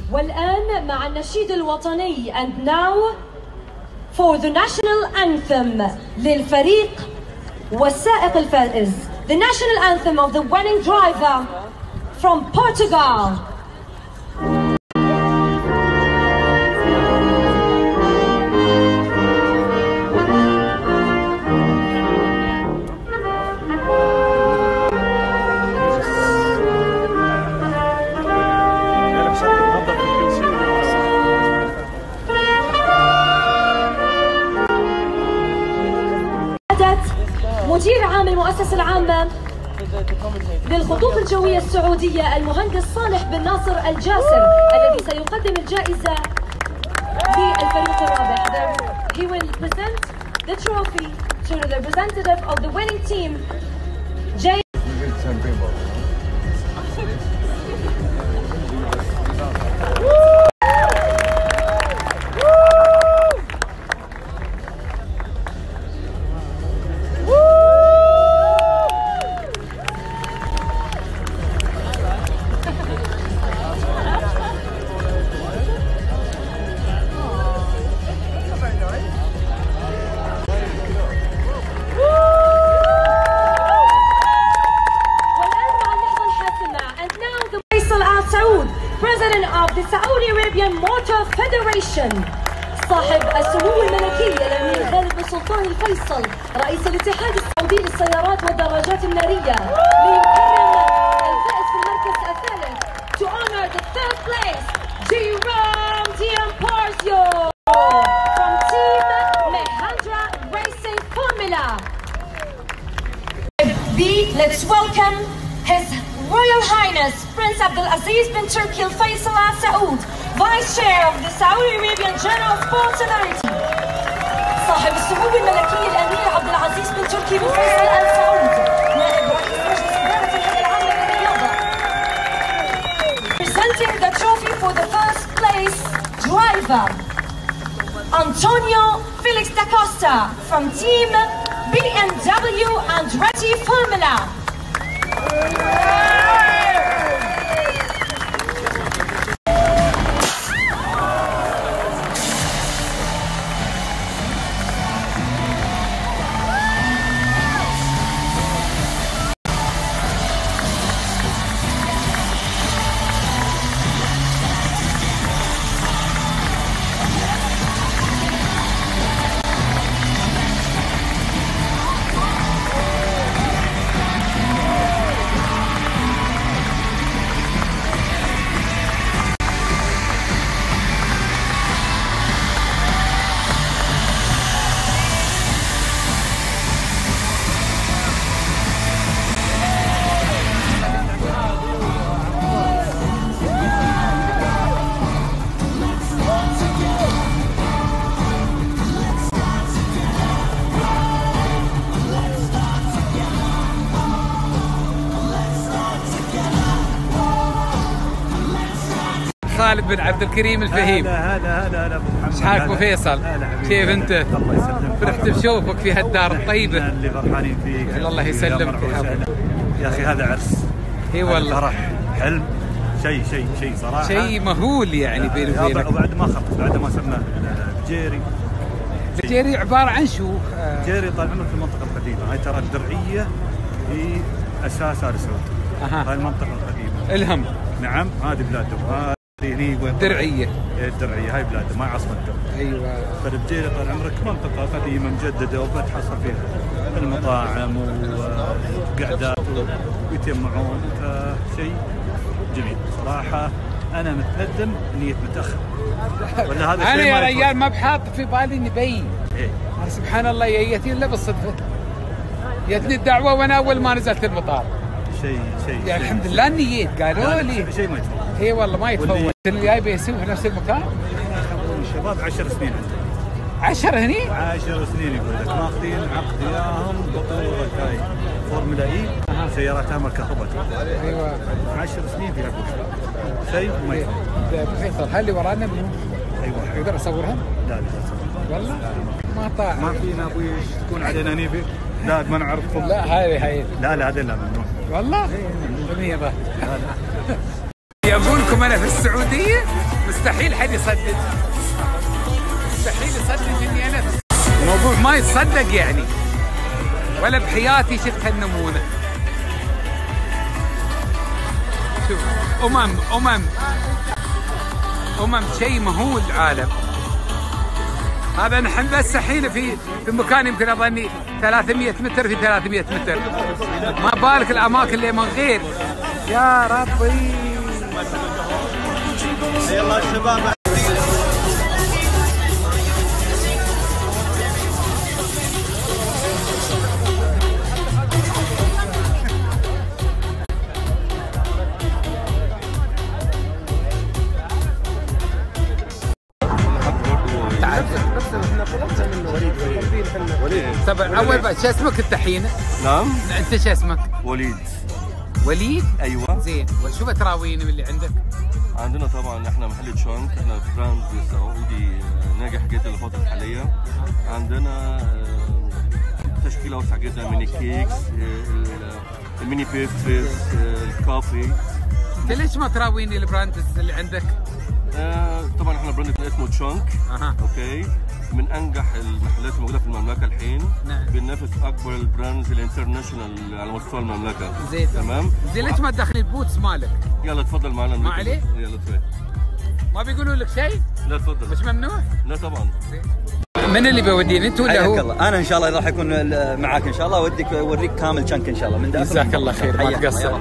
والآن مع النشيد الوطني and now for the national anthem للفريق والسائق الفائز. The national anthem of the winning driver from Portugal. مدير عام المؤسسة العامة للخطوط الجوية السعودية المهندس صالح بن ناصر الجاسر الذي سيقدم الجائزة للفريق الرابح. He will present the trophy to the representative of the winning team, Jay. President of the Saudi Arabian Motor Federation صاحب السمو الملكي الأمير خالد بن سلطان الفيصل رئيس الاتحاد السعودي للسيارات والدراجات النارية ليكرم الفائز في المركز الثالث to honor the third place Jerome D'Ambrosio from Team Mahindra Racing Formula. B, let's welcome His Royal Highness Prince Abdulaziz bin Turki Al Faisal Al Saud, Vice Chair of the Saudi Arabian General Sports Authority. صاحب السمو الملكي الأمير عبد العزيز بن تركي بن فيصل آل سعود، نائب رئيس مجلس إدارة الهيئة العامة للرياضة. Presenting the trophy for the first place driver, Antonio Felix da Costa from Team B M W Andretti Formula. خالد بن عبد الكريم الفهيم. هلا هلا هلا هلا ابو محمد. ايش حالك ابو فيصل؟ كيف انت؟ الله يسلمك. فرحت بشوفك في هالدار الطيبه. اللي فرحانين فيك. الله يسلمك يا اخي هذا عرس. اي والله. فرح حلم شيء شيء شيء صراحه. شيء مهول يعني بيني وبينك. وبعد ما خلص بعد ما صرنا بجيري. بجيري عباره عن شو؟ بجيري طال عمرك في المنطقه القديمه، هاي ترى الدرعيه في اساس ال سعود. اها. هاي المنطقه القديمه. الهم. نعم هذه بلادهم. هني درعيه. الدرعيه هاي بلادهم ما عاصمه الدرعيه. ايوه. فالبجيري طال عمرك منطقه قديمه مجدده وبتحصل فيها المطاعم وقعدات ويتجمعون، فشيء جميل صراحه. انا متندم اني متاخر ولا هذا انا يا رجال ما بحاط في بالي اني بين. ايه سبحان الله يا يتي الا بالصدفه جتني الدعوه وانا اول ما نزلت المطار. شيء شيء يعني الحمد لله نييت قالوا لي شيء ما يتفوت. اي والله ما يتفوت. السنه الجايه بيسوي في نفس المكان. الشباب عشر سنين عندهم. عشر هني؟ عشر سنين يقول لك ماخذين عقد وياهم بطوله هاي فورمولا اي سيارات امر كهرباء. ايوه عشر سنين فيها بوش شيء ما يفوت. فيصل هل اللي ورانا منو؟ ايوه يقدر اصورها؟ لا لا لا والله؟ ما طاع ما فينا ابوي تكون علينا نيفي. لا ما نعرفكم. لا هاي هاي لا لا هذا لا ممنوع والله؟ جميلة يبونكم لكم انا في السعوديه مستحيل حد يصدق، مستحيل يصدق اني انا في الموضوع ما يتصدق يعني، ولا بحياتي شفت هالنمونه. شوف امم امم امم شيء مهول العالم هذا. نحن بس الحين في في مكان يمكن اظني ثلاثمية متر في ثلاثمية متر، ما بالك الاماكن اللي من غير. يا ربي يلا الشباب. طبعا اول بقى شو اسمك الطحين؟ نعم. انت شو اسمك؟ وليد. وليد؟ ايوه. زين، وشو بتراوين من اللي عندك؟ عندنا طبعا احنا محل تشونك، احنا براند سعودي ناجح جدا الفتره الحاليه. عندنا تشكيله اوسع جدا من الكيكس، الميني بيستريز، الكافي. انت ليش ما تراويني البراندز اللي عندك؟ آه طبعا احنا براند اسمه تشونك. اها اوكي، من انجح المحلات الموجوده في المملكه الحين. نعم. بننافس اكبر البراندز الانترناشونال على مستوى المملكه. زين تمام. زين ليش ما تدخل البوتس مالك؟ يلا تفضل معنا. ما عليه؟ يلا تفضل. ما بيقولوا لك شيء؟ لا تفضل. مش ممنوع؟ لا طبعا. من اللي بيوديني انت ولا هو؟ الله. انا ان شاء الله راح اكون معاك ان شاء الله، اوديك اوريك كامل شنك ان شاء الله من داخل. جزاك الله خير، ما تقصر.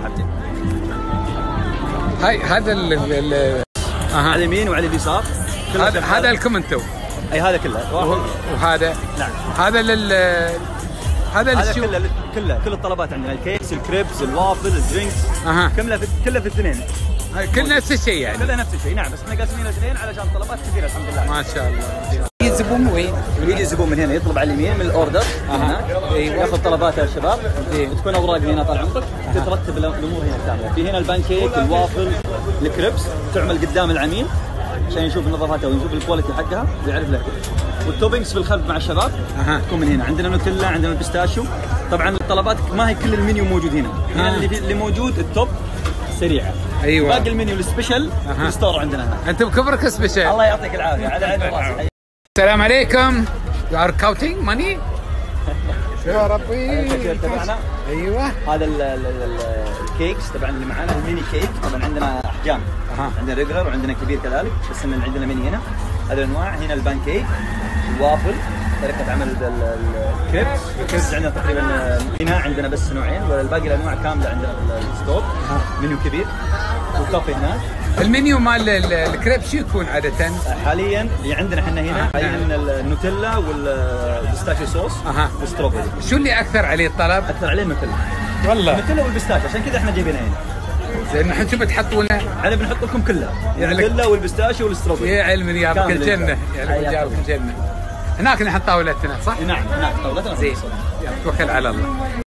هاي هذا ال على اليمين وعلى اليسار. هذا هذا لكم انتم. اي هذا كله. وهذا نعم. هذا لل هذا هذا كله كله كل الطلبات عندنا، الكيكس، الكريبس، الوافل، الدرينكس. اها كلها في كلها في الاثنين. كل نفس الشيء يعني. كلها نفس الشيء نعم، بس احنا قاسمين اثنين علشان طلبات كثيره الحمد لله. ما شاء الله. يجي الزبون وين؟ يجي الزبون من هنا، يطلب على اليمين من الاوردر. اها ايوه. ياخذ طلباته الشباب. تكون اوراق هنا طال عمرك. تترتب الامور هنا كامله. في هنا البانكيك، الوافل، الكريبس تعمل قدام العميل عشان يشوف نظافتها ويشوف الكواليتي حقها ويعرف له. والتوبينجز في الخلف مع الشباب أه. تكون من هنا. عندنا نوتيلا، عندنا البيستاشيو. طبعا الطلبات ما هي كل المنيو موجود هنا. هنا اللي, اللي موجود التوب سريعه. ايوه. باقي المنيو السبيشل أه. في الستور عندنا هنا. انت بكبرك سبيشل. الله يعطيك العافيه. على عين وراسك. السلام عليكم. You are counting money؟ يا ربي. تبعنا. ايوه. هذا الكيكس طبعا اللي معانا الميني كيك. طبعا عندنا احجام. أه. عندنا ريجلر وعندنا كبير كذلك، بس ان عندنا ميني هنا. هذه الانواع. هنا البان كيك، الوافل، طريقه عمل الكريبس. الكريبس عندنا تقريبا هنا عندنا بس نوعين، والباقي الانواع كامله عندنا الستور. منيو كبير وكافي هناك. المنيو مال الكريب شو يكون عاده؟ حاليا اللي عندنا احنا هنا حاليا النوتيلا والبيستاشيو صوص والستروبري. شو اللي اكثر عليه الطلب؟ اكثر عليه النوتيلا. والله النوتيلا والبيستاشيو، عشان كذا احنا جايبينها هنا. زين نحن شو بتحطوا لنا؟ احنا بنحط لكم كلها، النوتيلا والبيستاشيو والستروبري. يا علمي يابك الجنه، يا جابك الجنه. هناك نحن طاولتنا صح؟ نعم هناك طاولتنا. زين توكل على الله.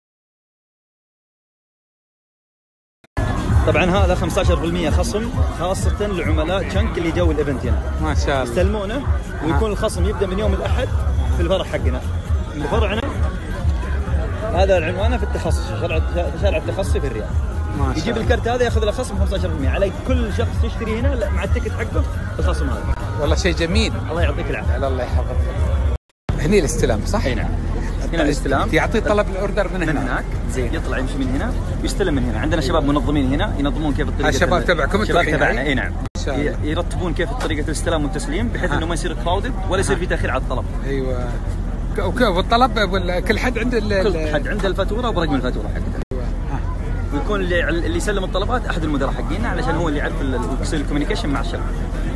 طبعا هذا خمسة عشر بالمئة خصم خاصة لعملاء تشنك اللي جو الايفنت هنا. ما شاء الله. يستلمونه ويكون الخصم يبدا من يوم الاحد في الفرع حقنا. فرعنا هذا عنوانه في التخصص، شارع شارع التخصصي في الرياض. ما يجيب الكرت هذا ياخذ له خصم خمسة عشر بالمئة على كل شخص يشتري هنا مع التيكت حقه الخصم هذا. والله شيء جميل. الله يعطيك العافية. الله يحفظك. هني الاستلام صح؟ اي نعم. هنا الاستلام يعطي طلب الاوردر من, من هنا. هناك. زين. يطلع يمشي من هنا ويستلم من هنا. عندنا شباب منظمين هنا ينظمون كيف الطريقه. الشباب تبعكم؟ الشباب تبعنا اي نعم. يرتبون كيف طريقه الاستلام والتسليم بحيث انه ما يصير كراودد ولا يصير في تاخير على الطلب. ايوه. اوكي. والطلب كل حد عنده كل حد عنده الفاتوره ورقم الفاتوره حقته. ايوه. ويكون اللي اللي يسلم الطلبات احد المدراء حقينا علشان هو اللي يعرف يصير الكوميونيكيشن مع الشباب.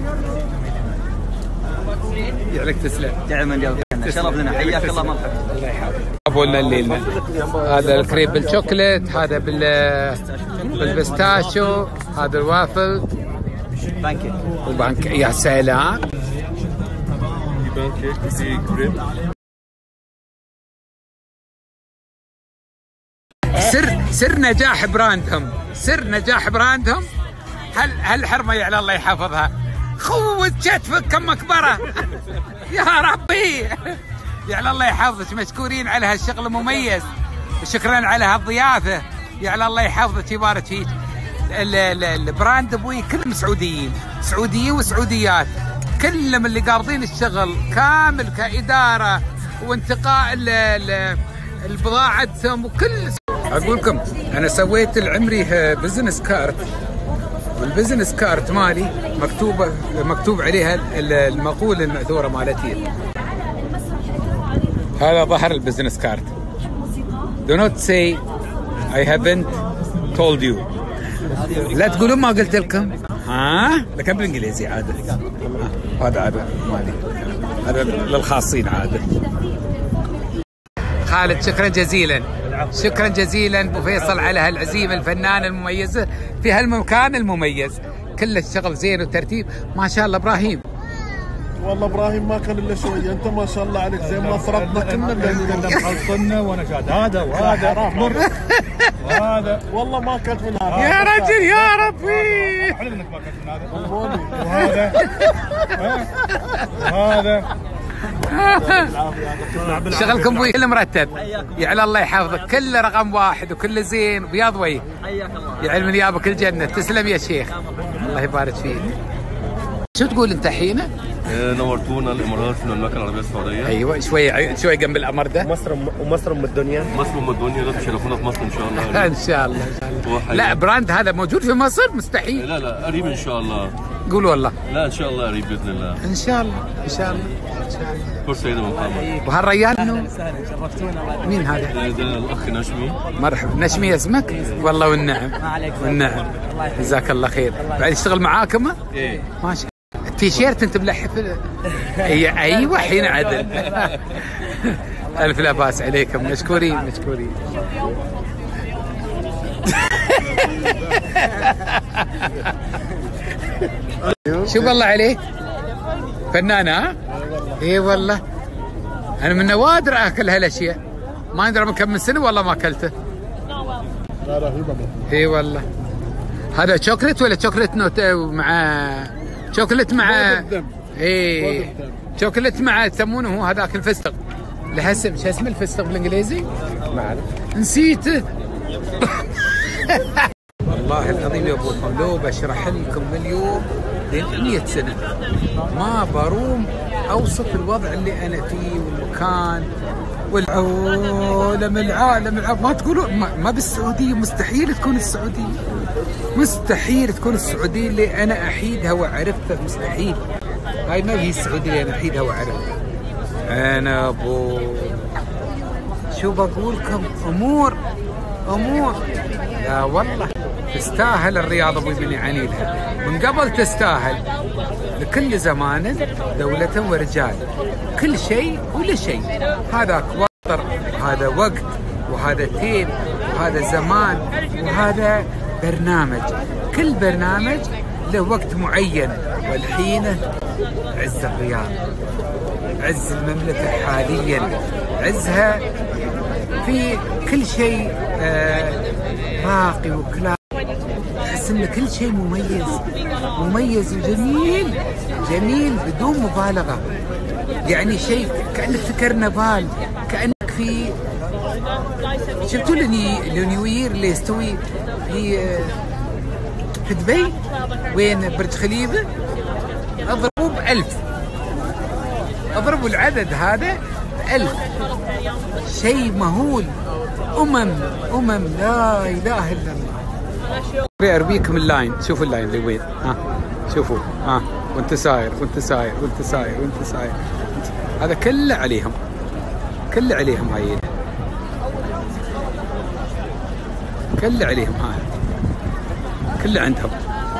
يعلك تسلم. دائما يلا شرف لنا. حياك الله مرحبا. الله يحفظك. ابو الليل هذا الكريب بالشوكليت، هذا بال بالبستاشيو، هذا الوافل بانكيك وبانك. يا سلام. في بانكيك في كريب. سر سر نجاح براندهم، سر نجاح براندهم هل هالحرمه يعلى الله يحفظها. خوت كتفك كم مكبره. يا ربي يعلى الله يحفظك. مشكورين على هالشغل المميز، شكرا على هالضيافه. يعلى الله يحفظك ويبارك فيك. البراند ابوي كلهم سعوديين، سعوديين وسعوديات، كلهم اللي قارضين الشغل كامل كاداره وانتقاء البضاعتهم وكل. اقول لكم انا سويت العمري بزنس كارت، والبزنس كارت مالي مكتوبه مكتوب عليها المقوله المأثوره مالتي. هذا ظهر البزنس كارت. Do not say I haven't told you. لا تقولون ما قلت لكم. ها؟ لكن بالانجليزي عادة. هذا هذا مالي. هذا للخاصين عادة. خالد شكرا جزيلا. شكرا جزيلا ابو فيصل على هالعزيمه الفنانه المميزه في هالمكان المميز. كل الشغل زين وترتيب ما شاء الله. ابراهيم والله ابراهيم ما كان الا شويه، انت ما شاء الله عليك زين ما فرضنا كنا اللي محصلنا وانا قاعد هذا وهذا وهذا والله ما كنت من هذا يا رجل يا ربي. احلى انك ما كنت من هذا وهذا وهذا. شغلكم ابوي كله مرتب، يعلى الله يحفظك، كله رقم واحد وكله زين وبياض وجه. حياك الله. يعلم نيابك الجنه. تسلم يا شيخ، الله يبارك فيك. شو تقول انت حين؟ نورتونا الامارات من المملكه العربيه السعوديه. ايوه شوي شوي جنب الامر ده. مصر ومصر ام الدنيا. مصر ام الدنيا، لا تشرفونا في مصر ان شاء الله. ان شاء الله ان شاء الله. لا براند هذا موجود في مصر مستحيل. لا لا قريب ان شاء الله. قول والله. لا ان شاء الله قريب باذن الله. ان شاء الله ان شاء الله ان شاء الله. كل سيدنا محمد. وهالريال انه مين هذا؟ ده الاخ نشمي. مرحبا. نشمي اسمك؟ والله والنعم. والنعم. جزاك الله خير. بعد يشتغل معاكم؟ ايه ماشي. التيشيرت انت ملحف. ايوه حين عدل. الف لا باس عليكم، مشكورين مشكورين. شوف الله عليك فنان. ها؟ اي والله انا من نوادر اكل هالاشياء، ما ادري من كم من سنه والله ما اكلته. اي والله. هذا شوكليت ولا شوكليت نوت مع شوكليت مع اي شوكليت مع يسمونه هو هذاك الفستق. له اسم، شو اسمه الفستق بالانجليزي؟ ما اعرف نسيته. والله العظيم يا ابوكم لو بشرح لكم اليوم لين مئة سنه ما بروم اوصف الوضع اللي انا فيه والمكان والعالم العالم العالم. ما تقولوا ما, ما بالسعوديه، مستحيل تكون السعوديه، مستحيل تكون السعوديه اللي انا احيدها واعرفها، مستحيل. هاي ما هي السعوديه اللي انا احيدها واعرفها. انا ابو شو بقول لكم، امور امور لا والله تستاهل الرياض ابوي من يعاني لها، من قبل تستاهل. لكل زمان دولة ورجال، كل شيء ولا شيء. هذاك وطر وهذا وقت وهذا تيم وهذا زمان وهذا برنامج، كل برنامج له وقت معين. والحين عز الرياض، عز المملكة حاليا، عزها في كل شيء آه راقي وكلام. تحس ان كل شيء مميز مميز وجميل جميل بدون مبالغه. يعني شيء كانك في كرنفال، كانك في شفتوا النيوير اللي يستوي في في دبي وين برج خليفه، اضربوا بألف، اضربوا العدد هذا بألف. شيء مهول. امم امم لا اله الا الله. اربيكم اللاين، شوفوا اللاين اللي وين. ها شوفوا، ها وانت ساير وانت ساير وانت ساير وانت ساير. هذا كله عليهم، كله عليهم. هاي كله عليهم، هاي كله عندهم،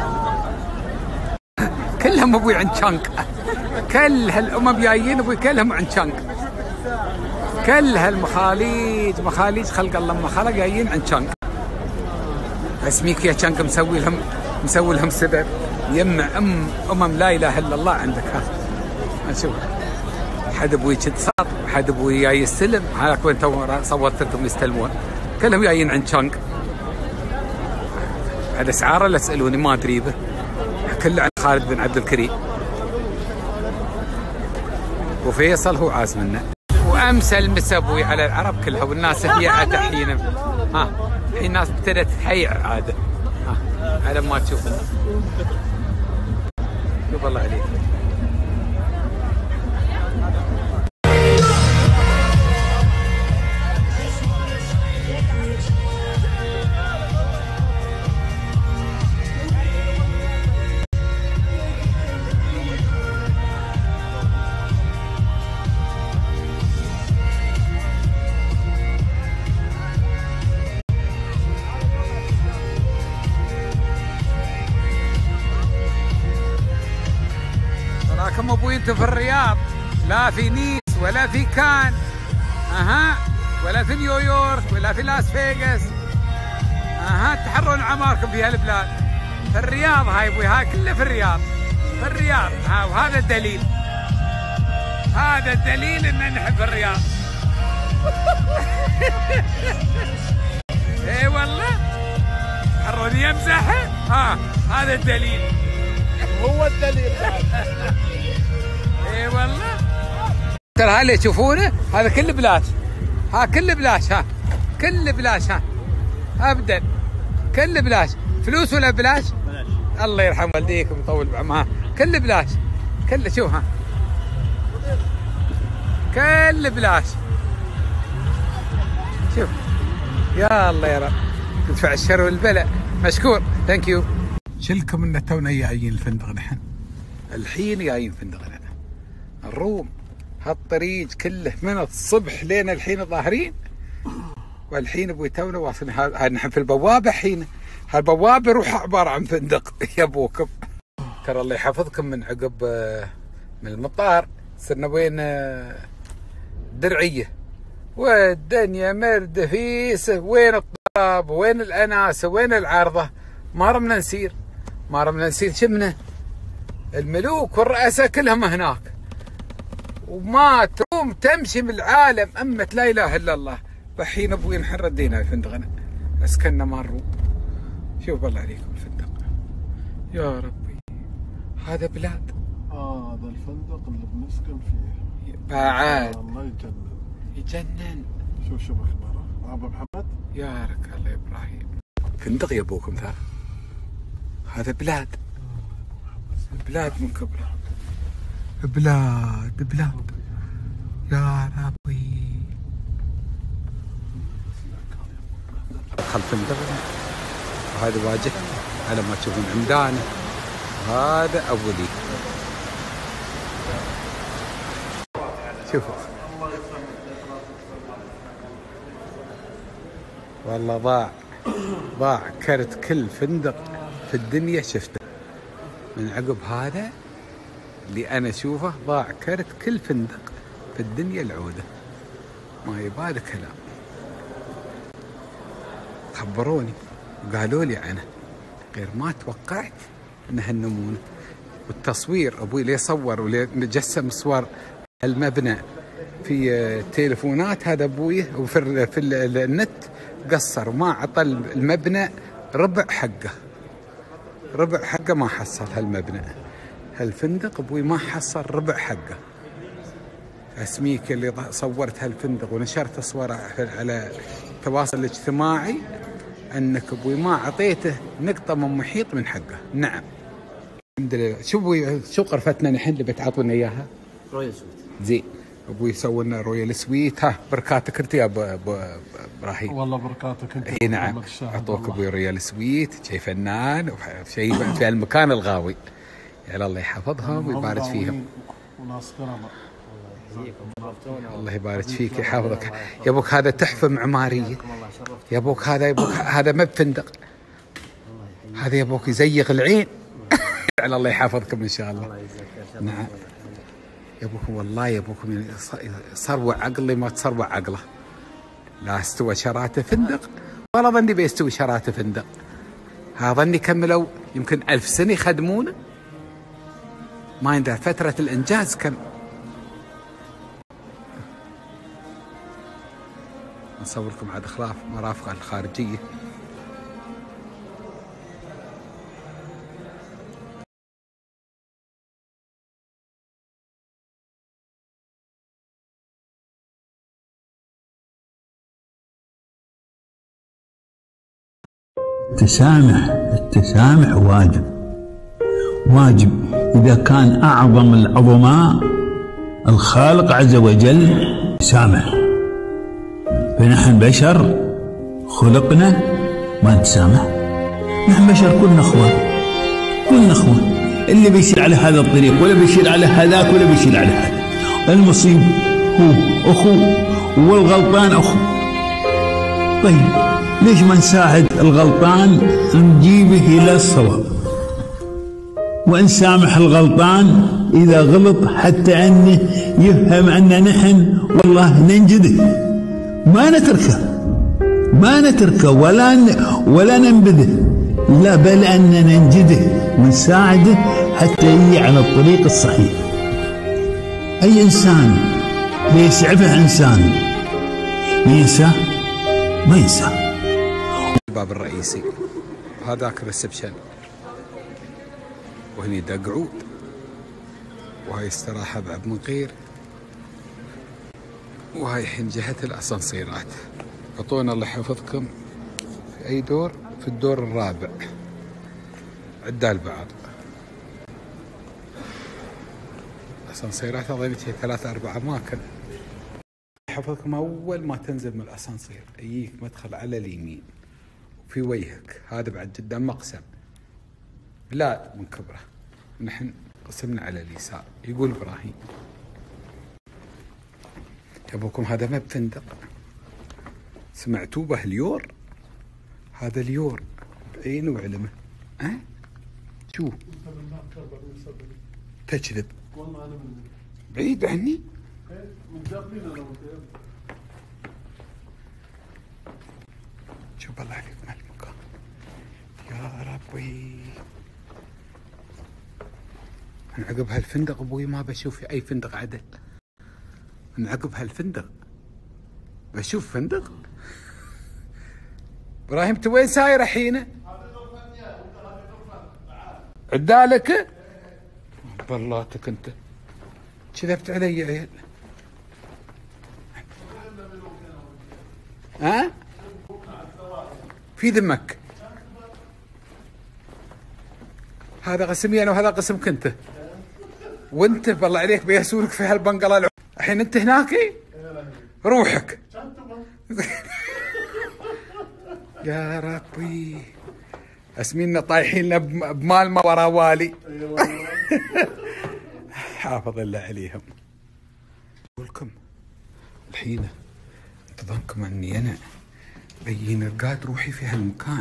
كلهم ابوي عند شانك. كل هالامم جايين ابوي كلهم عند شانك. كل هالمخاليج مخاليج خلق الله ما خلق جايين عند شانك. اسميك يا شانك مسوي لهم مسوي لهم سبب يمع ام امم لا اله الا الله عندك. ها نشوف حد ابوي يتصاب، حد ابوي جاي يستلم. هذاك وين تو صورت لكم يستلمون، كلهم جايين عند شانك. هذا اسعاره لا تسالوني ما ادري به، كله عند خالد بن عبد الكريم. وفيصل هو عاز منه. وامسى المسا ابوي على العرب كلها، والناس هي الحين ها الحين الناس ابتدت تهيع عاده. ها على ما تشوفون. شوف الله عليك. راكم ابوي انتم في الرياض، لا في نيس ولا في كان، اها، ولا في نيويورك ولا في لاس فيغاس، اها، تحرون اعماركم في هالبلاد. في الرياض هاي ابوي، هاي كله في الرياض، في الرياض، ها، وهذا الدليل، هذا الدليل ان نحب الرياض. اي والله، تحرون يمزح، ها، هذا الدليل، هو الدليل. اي والله. ترى هاللي تشوفونه هذا كله بلاش، ها كله بلاش، ها كله بلاش، ها ابدا كله بلاش. فلوس ولا بلاش؟ بلاش. الله يرحم والديكم ويطول بعمرها، كله بلاش، كله شوف، ها كله بلاش. شوف يا الله يا رب تدفع الشر والبلاء. مشكور، ثانك يو. شلكم ان تونا جايين الفندق نحن، الحين جايين فندقنا الروم. هالطريق كله من الصبح لين الحين ظاهرين، والحين ابوي تونا واصلين. هاي نحن في البوابه الحين، هالبوابه روح عباره عن فندق يا ابوكم. ترى الله يحفظكم من عقب من المطار صرنا وين درعيه، والدنيا مردفيسه، وين الطراب وين الاناسه وين العارضه. ما رمنا نسير، ما رمنا نسير، شمنا الملوك والرؤساء كلهم هناك، وما تقوم تمشي من العالم أمة لا إله إلا الله. فحين أبوي نحن ردينا فندقنا، أسكننا مروا. شوف الله عليكم الفندق يا ربي، هذا بلاد. آه هذا الفندق اللي بنسكن فيه بعد. آه الله يجنن يجنن. شوف شوف أخباره أبو محمد. يا رك الله يا إبراهيم، فندق يا أبوكم ذا، هذا بلاد، بلاد من كبره، بلاد بلاد يا ربي. دخل فندقنا، وهذا واجه على ما تشوفون عمدانه، هذا اولي. شوفوا والله ضاع ضاع كرت كل فندق في الدنيا شفته. من عقب هذا اللي انا اشوفه ضاع كرت كل فندق في الدنيا العوده، ما يبالي كلام. خبروني وقالوا لي عنه، غير ما توقعت ان هالنمونه. والتصوير ابوي ليه صور وليه جسم صور المبنى في تليفونات هذا ابوي، وفي في النت قصر وما عطى المبنى ربع حقه، ربع حقه ما حصل هالمبنى. هالفندق ابوي ما حصل ربع حقه. اسميك اللي صورت هالفندق ونشرت صوره على التواصل الاجتماعي انك ابوي ما اعطيته نقطه من محيط من حقه. نعم الحمد لله. شو ابوي شو غرفتنا نحن اللي بتعطونا اياها؟ رويال سويت. زين ابوي سووا لنا رويال سويت. ها بركاتك انت يا ابو ابراهيم. والله بركاتك انت. اي نعم اعطوك ابوي رويال سويت، شيء فنان وشيء في المكان الغاوي. يعني الله يحفظهم ويبارك فيهم. وناس كرامه. الله يبارك فيك يحفظك يا ابوك. هذا تحفه معماريه يا ابوك، هذا يا ابوك هذا ما بفندق، هذا يا ابوك يزيغ العين. على الله يحفظكم ان شاء الله. نعم يا ابوكم والله يا ابوكم صروع عقلي ما تصروع عقله. لا استوى شراته فندق ولا ظني بيستوي شراته فندق. ها ظني كملوا يمكن ألف سنه يخدمونه، ما عنده فتره الانجاز كم. نصور لكم عاد خلاف مرافق الخارجيه. التسامح التسامح واجب واجب إذا كان أعظم العظماء الخالق عز وجل سامح، فنحن بشر خلقنا ما نتسامح. نحن بشر كلنا اخوان، كلنا اخوان، اللي بيشيل على هذا الطريق ولا بيشيل على هذاك ولا بيشيل على هذا، المصيب هو اخو والغلطان اخو. طيب ليش ما نساعد الغلطان نجيبه الى الصواب، ونسامح الغلطان اذا غلط حتى انه يفهم ان نحن والله ننجده، ما نتركه ما نتركه ولا ولا ننبذه، لا بل أننا ننجده ونساعده حتى يجي على الطريق الصحيح. أي إنسان بيسعفه إنسان ينسى ما ينسى. الباب الرئيسي هذاك ريسبشن، وهني دقعود، وهاي استراحة بعد من غير، وهاي حين جهة الأسانسيرات. أعطونا الله يحفظكم في أي دور، في الدور الرابع عدال بعض. الأسانسيرات أظن هي ثلاثة أربع أماكن. يحفظكم أول ما تنزل من الأسانسير يجيك مدخل على اليمين وفي وجهك، هذا بعد قدام مقسم لا من كبره، نحن قسمنا على اليسار. يقول إبراهيم يبوكم هذا ما بفندق، سمعتوا به اليور؟ هذا اليور بعينه وعلمه. ها أه؟ شو تجذب والله انا من بعيد عني متقابلين انا وانت. شوف الله عليكم هالمكان يا ربي. من عقب هالفندق ابوي ما بشوف في اي فندق عدل، من عقب هالفندق بشوف فندق. ابراهيم انت وين ساير الحين؟ عدالك؟ بلاتك انت كذبت علي يا عيال. ها؟ في ذمك؟ هذا قسمي انا وهذا قسمك انت، وانت بالله عليك بيسولك في هالبنقله. الحين انت هناك روحك. يا ربي اسمينا طايحين بمال ما ورا والي. حافظ الله عليهم. اقول لكم الحين انتظركم اني انا بين رقاد روحي في هالمكان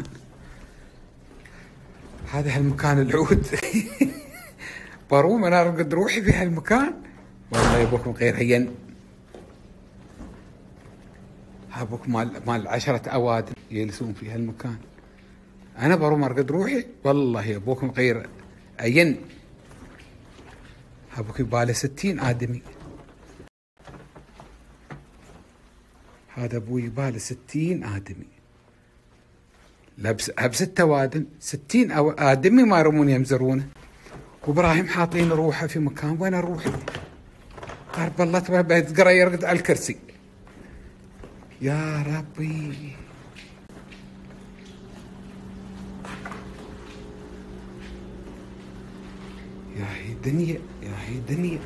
هذا، هالمكان العود. بروم انا ارقد روحي في هالمكان، والله يبوكم غير هين. هابوك مال مال عشرة اوادم يجلسون في هالمكان، انا بروم ارقد روحي والله يبوكم غير عين. هابوك يباله ستين ادمي، هذا ابوي يباله ستين ادمي، لبس بستة اوادم ستين ادمي ما يرمون يمزرونه. وابراهيم حاطين روحه في مكان، وين اروح؟ قال بالله تبى بيتقرا يرقد على الكرسي. يا ربي يا هي دنيا يا هي دنيا.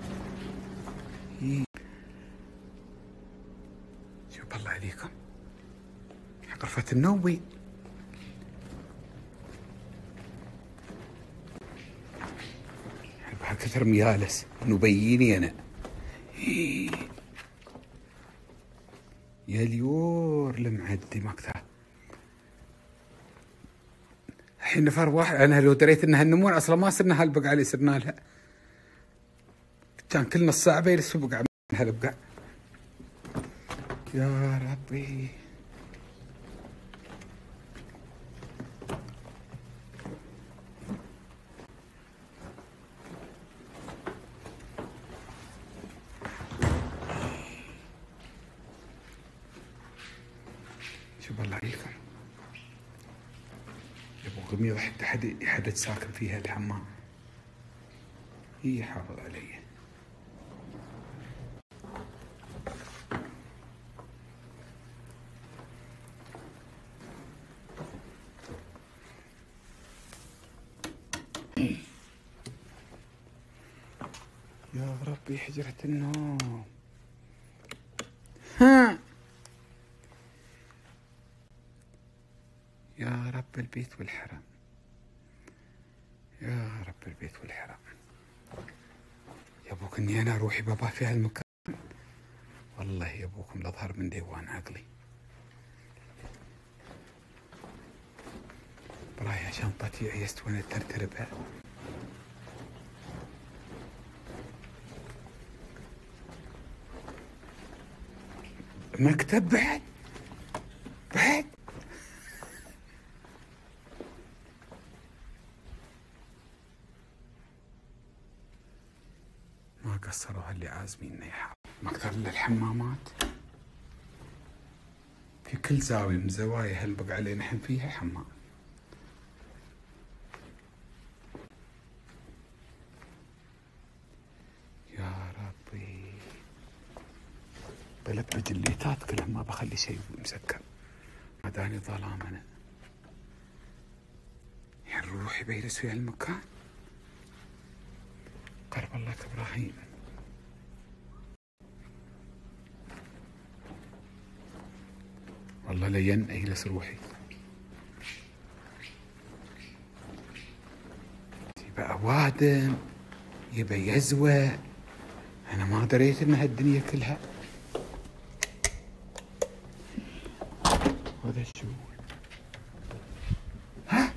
شوف الله عليكم غرفة النوم وين؟ بهالكثر ميالس نبيني انا. يا اليور المعدي مقطع. الحين نفر واحد، انا لو دريت انها النمون اصلا ما صرنا هالبقعه اللي صرنا لها، كان كل نص ساعه بيلس بقعه من هالبقعه. يا ربي شوف الله عليكم. يبغى غميض حتى حد حد ساكن فيها الحمام. هي حافظ علي. يا ربي حجرة النوم. ها يا رب البيت والحرم، يا رب البيت والحرم. يابوك اني انا روحي بابا في هالمكان، والله يابوكم لاظهر من ديوان عقلي. برايا شنطتي عيست وانا ترتربها. مكتب بعد بعد ما قصروا اللي عازميننا يا مكتب للحمامات في كل زاوية من زوايا هالبقعة اللي نحن فيها حمام. يا ربي بلبج الليتات كلها ما بخلي شيء مسكر، ما داني ظلام انا. يعني روحي بيرس في هالمكان. قرب الله ابراهيم. والله لين اجلس روحي. يبقى وادم يبقى يزوى، انا ما دريت ان هالدنيا كلها. هذا شو؟ ها؟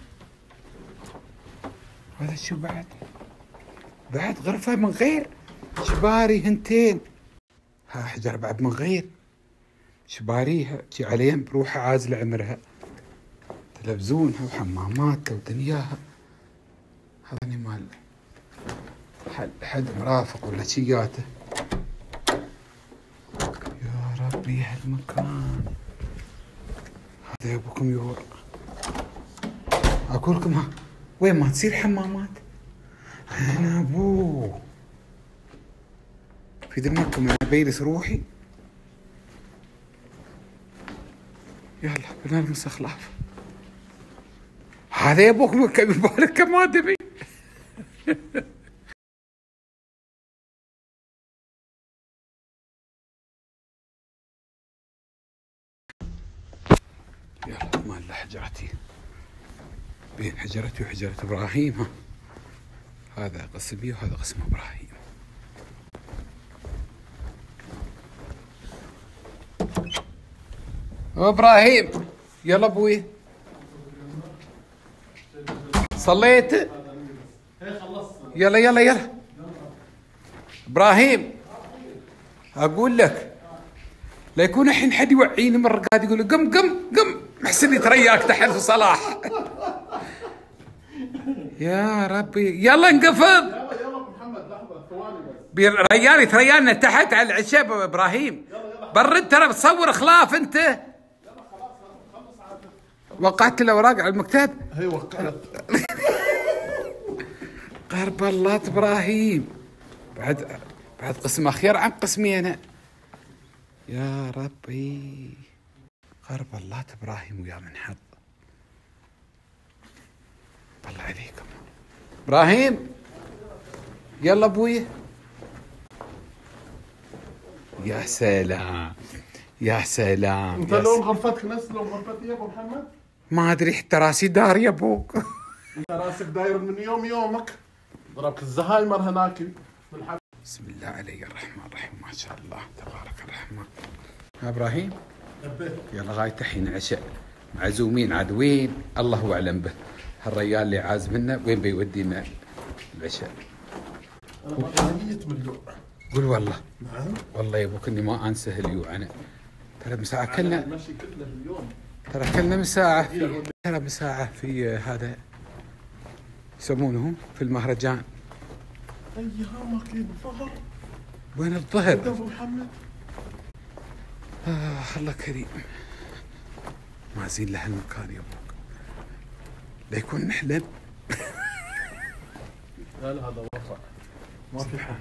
هذا شو بعد؟ بعد غرفة من غير شباري هنتين. ها حجر بعد من غير شباريها شي عليهم بروحها عازلة عمرها، تلفزونها وحماماتها ودنياها. هذا مال حد حد مرافق ولا شياته. يا ربي هالمكان هذا يبوكم يورق. اقول لكم ها وين ما تصير حمامات انا ابوه في ذمكم انا بيرس روحي. يلا بنلمس اخلاف. هذا يبوكم بالك كم دبي. يلا مال حجرتي بين حجرتي وحجرة ابراهيم. ها هذا قسمي وهذا قسم ابراهيم. ابراهيم يلا ابوي صليت؟ يلا يلا يلا ابراهيم اقول لك لا يكون الحين حد يوعيني من الرقاد يقول قم قم قم محسن لي ترياك تحت في صلاح. يا ربي يلا انقفض. يلا يلا محمد لحظه ثواني بس. ريالي تريالنا تحت على العشاء ابراهيم. برد ترى بتصور خلاف انت. يلا خلاص خلص عاد. وقعت الاوراق على المكتب؟ هي وقعت. قرب الله ابراهيم بعد بعد قسم اخير عن قسمي انا. يا ربي قرب الله ابراهيم ويا من حظ. طلع عليكم ابراهيم يلا ابوي. يا سلام يا سلام. انت لون غرفتك نفس لون غرفتي يا ابو محمد؟ ما ادري حتى راسي دار يا ابوك. انت راسك داير من يوم يومك. ضربك الزهايمر هناك بالحب. بسم الله علي الرحمن الرحيم. ما شاء الله تبارك الرحمن. يا ابراهيم يلا غاية الحين عشاء معزومين عاد وين الله اعلم به. هالريال اللي عازمنا وين بيودينا العشاء؟ انا ميت من الجوع. قول والله. نعم والله يا ابوك اني ما انسى هاليوع انا. ترى من ساعة اكلنا ماشي كتله اليوم. ترى اكلنا من ساعة في ترى من ساعة في هذا يسمونه في المهرجان. ايامك الظهر. وين الظهر؟ ابو محمد. آه الله كريم. ما زين له المكان يا ابوك. لا يكون نحلم. لا لا هذا واقع ما في حل.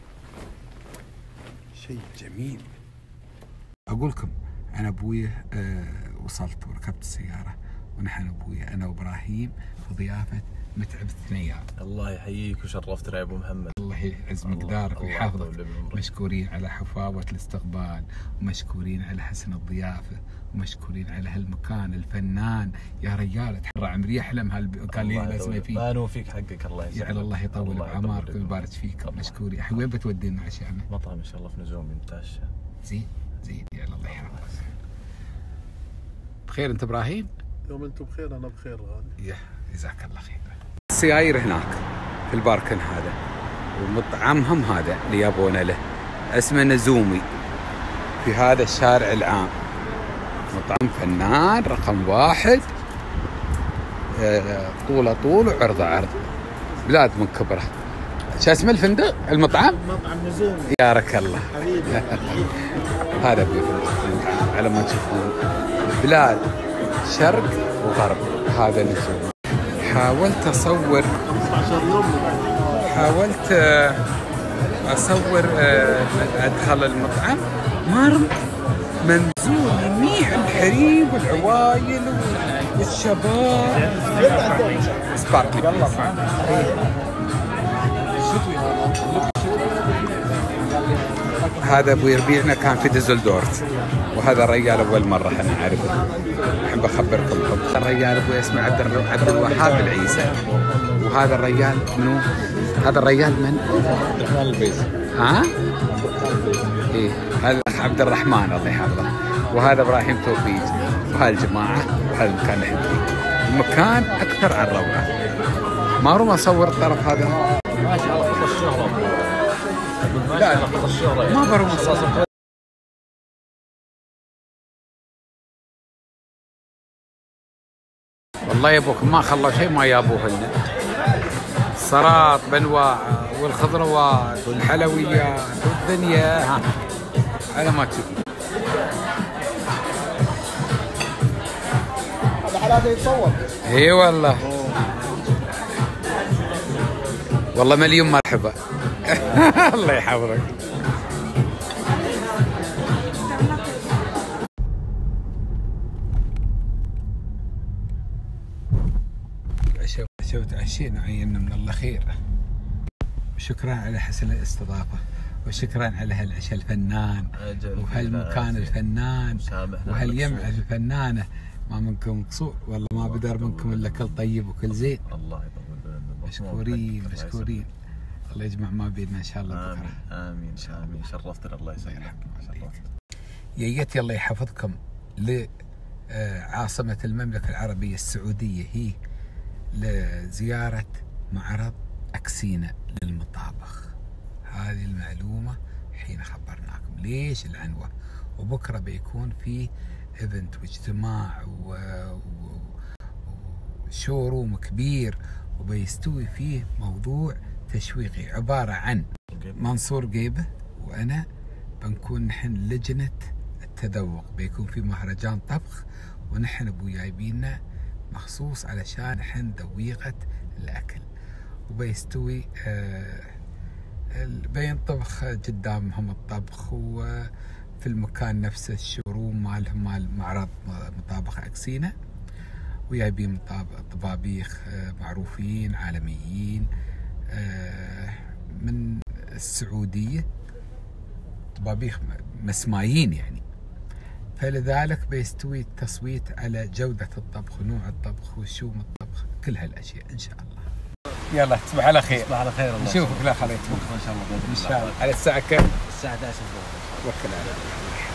شيء جميل. اقول لكم انا ابويا آه وصلت وركبت السياره ونحن ابويا انا وابراهيم في ضيافه متعب الثنيات. الله يحييك وشرفتنا يا ابو محمد. الله يعز مقدارك ويحفظك. مشكورين على حفاوة الاستقبال، ومشكورين على حسن الضيافة، ومشكورين على هالمكان الفنان. يا رجال تحرى عمري يحلم هالمكان اللي لازم فيه. ما نوفيك حقك الله يسعدك. يا الله يطول بعمارك ويبارك فيك. مشكورين. وين بتودينا عشانه؟ مطعم ان شاء الله في نزومي نتعشى. زين زين يا الله يحفظك. بخير انت ابراهيم؟ يوم انتم بخير انا بخير غالي. يا جزاك الله خير. السيايير هناك في الباركن هذا، ومطعمهم هذا اللي يابونه له اسمه نزومي في هذا الشارع العام. مطعم فنان رقم واحد، طوله طول وعرضه عرض، بلاد من كبره. شو اسمه الفندق المطعم؟ مطعم نزومي. يارك الله حبيبي. هذا ابو المطعم على ما تشوفون، بلاد شرق وغرب. هذا نزومي. حاولت اصور حاولت اصور ادخل المطعم، ما رمت منزوم يميع الحريم والعوايل والشباب. سباركلي هذا ابو يربيعنا كان في ديزلدورف، وهذا الرجال اول مره انا اعرفه. احب اخبركم الرجال ابوي اسمه عبد عبد الوهاب العيسى. وهذا الرجال منو؟ هذا الرجال من؟ عبد الرحمن البيزي. ها؟ ايه هذا الاخ عبد الرحمن الله يحفظه. وهذا ابراهيم توفيق وهالجماعه وهذا المكان اللي احنا فيه. المكان اكثر عن روعه. ما روم اصور الطرف هذا. ما شاء الله خط الشهره. لا خط الشهره ما بروم اصور. والله يا ابوك ما خلوا شيء ما جابوه لنا. السراط بانواعه والخضروات والحلويات والدنيا ها على ما تشوف. هذا حلاوه يتصور. اي والله والله مليون مرحبا. الله يحفظك. شو تعشينا عيننا من الله خير. وشكرا على حسن الاستضافة، وشكرا على هالعشاء الفنان وهالمكان الفنان وهاليمعة الفنانة. ما منكم قصور والله، ما بدر منكم الا كل طيب وكل زين. الله يطول بالعمر. مشكورين مشكورين. الله يجمع ما بيننا ان شاء الله بكره. امين ان شاء الله. شرفتنا الله يسعدك. ييتي الله يحفظكم لعاصمة المملكة العربية السعودية، هي لزيارة معرض أكسينا للمطابخ. هذه المعلومة حين خبرناكم. ليش العنوة؟ وبكرة بيكون في ايفنت واجتماع وشوروم كبير، وبيستوي فيه موضوع تشويقي عبارة عن منصور قيبة وأنا بنكون نحن لجنة التذوق. بيكون في مهرجان طبخ، ونحن ابو جايبيننا مخصوص علشان نحن ذويقة الأكل. وبيستوي آه بينطبخ قدامهم الطبخ، وفي المكان نفسه الشوروم مالهم مال معرض مطابخ أكسينا، وجايبين طبابيخ آه معروفين عالميين آه من السعودية، طبابيخ مسمايين يعني. فلذلك بيستوي التصويت على جودة الطبخ ونوع الطبخ وشوم الطبخ، كل هالأشياء إن شاء الله. يلا تصبح على خير. تصبح على خير. الله نشوفك لا خليت ان شاء الله. ان شاء الله. على الساعة كم؟ الساعة احد عشر. وكل على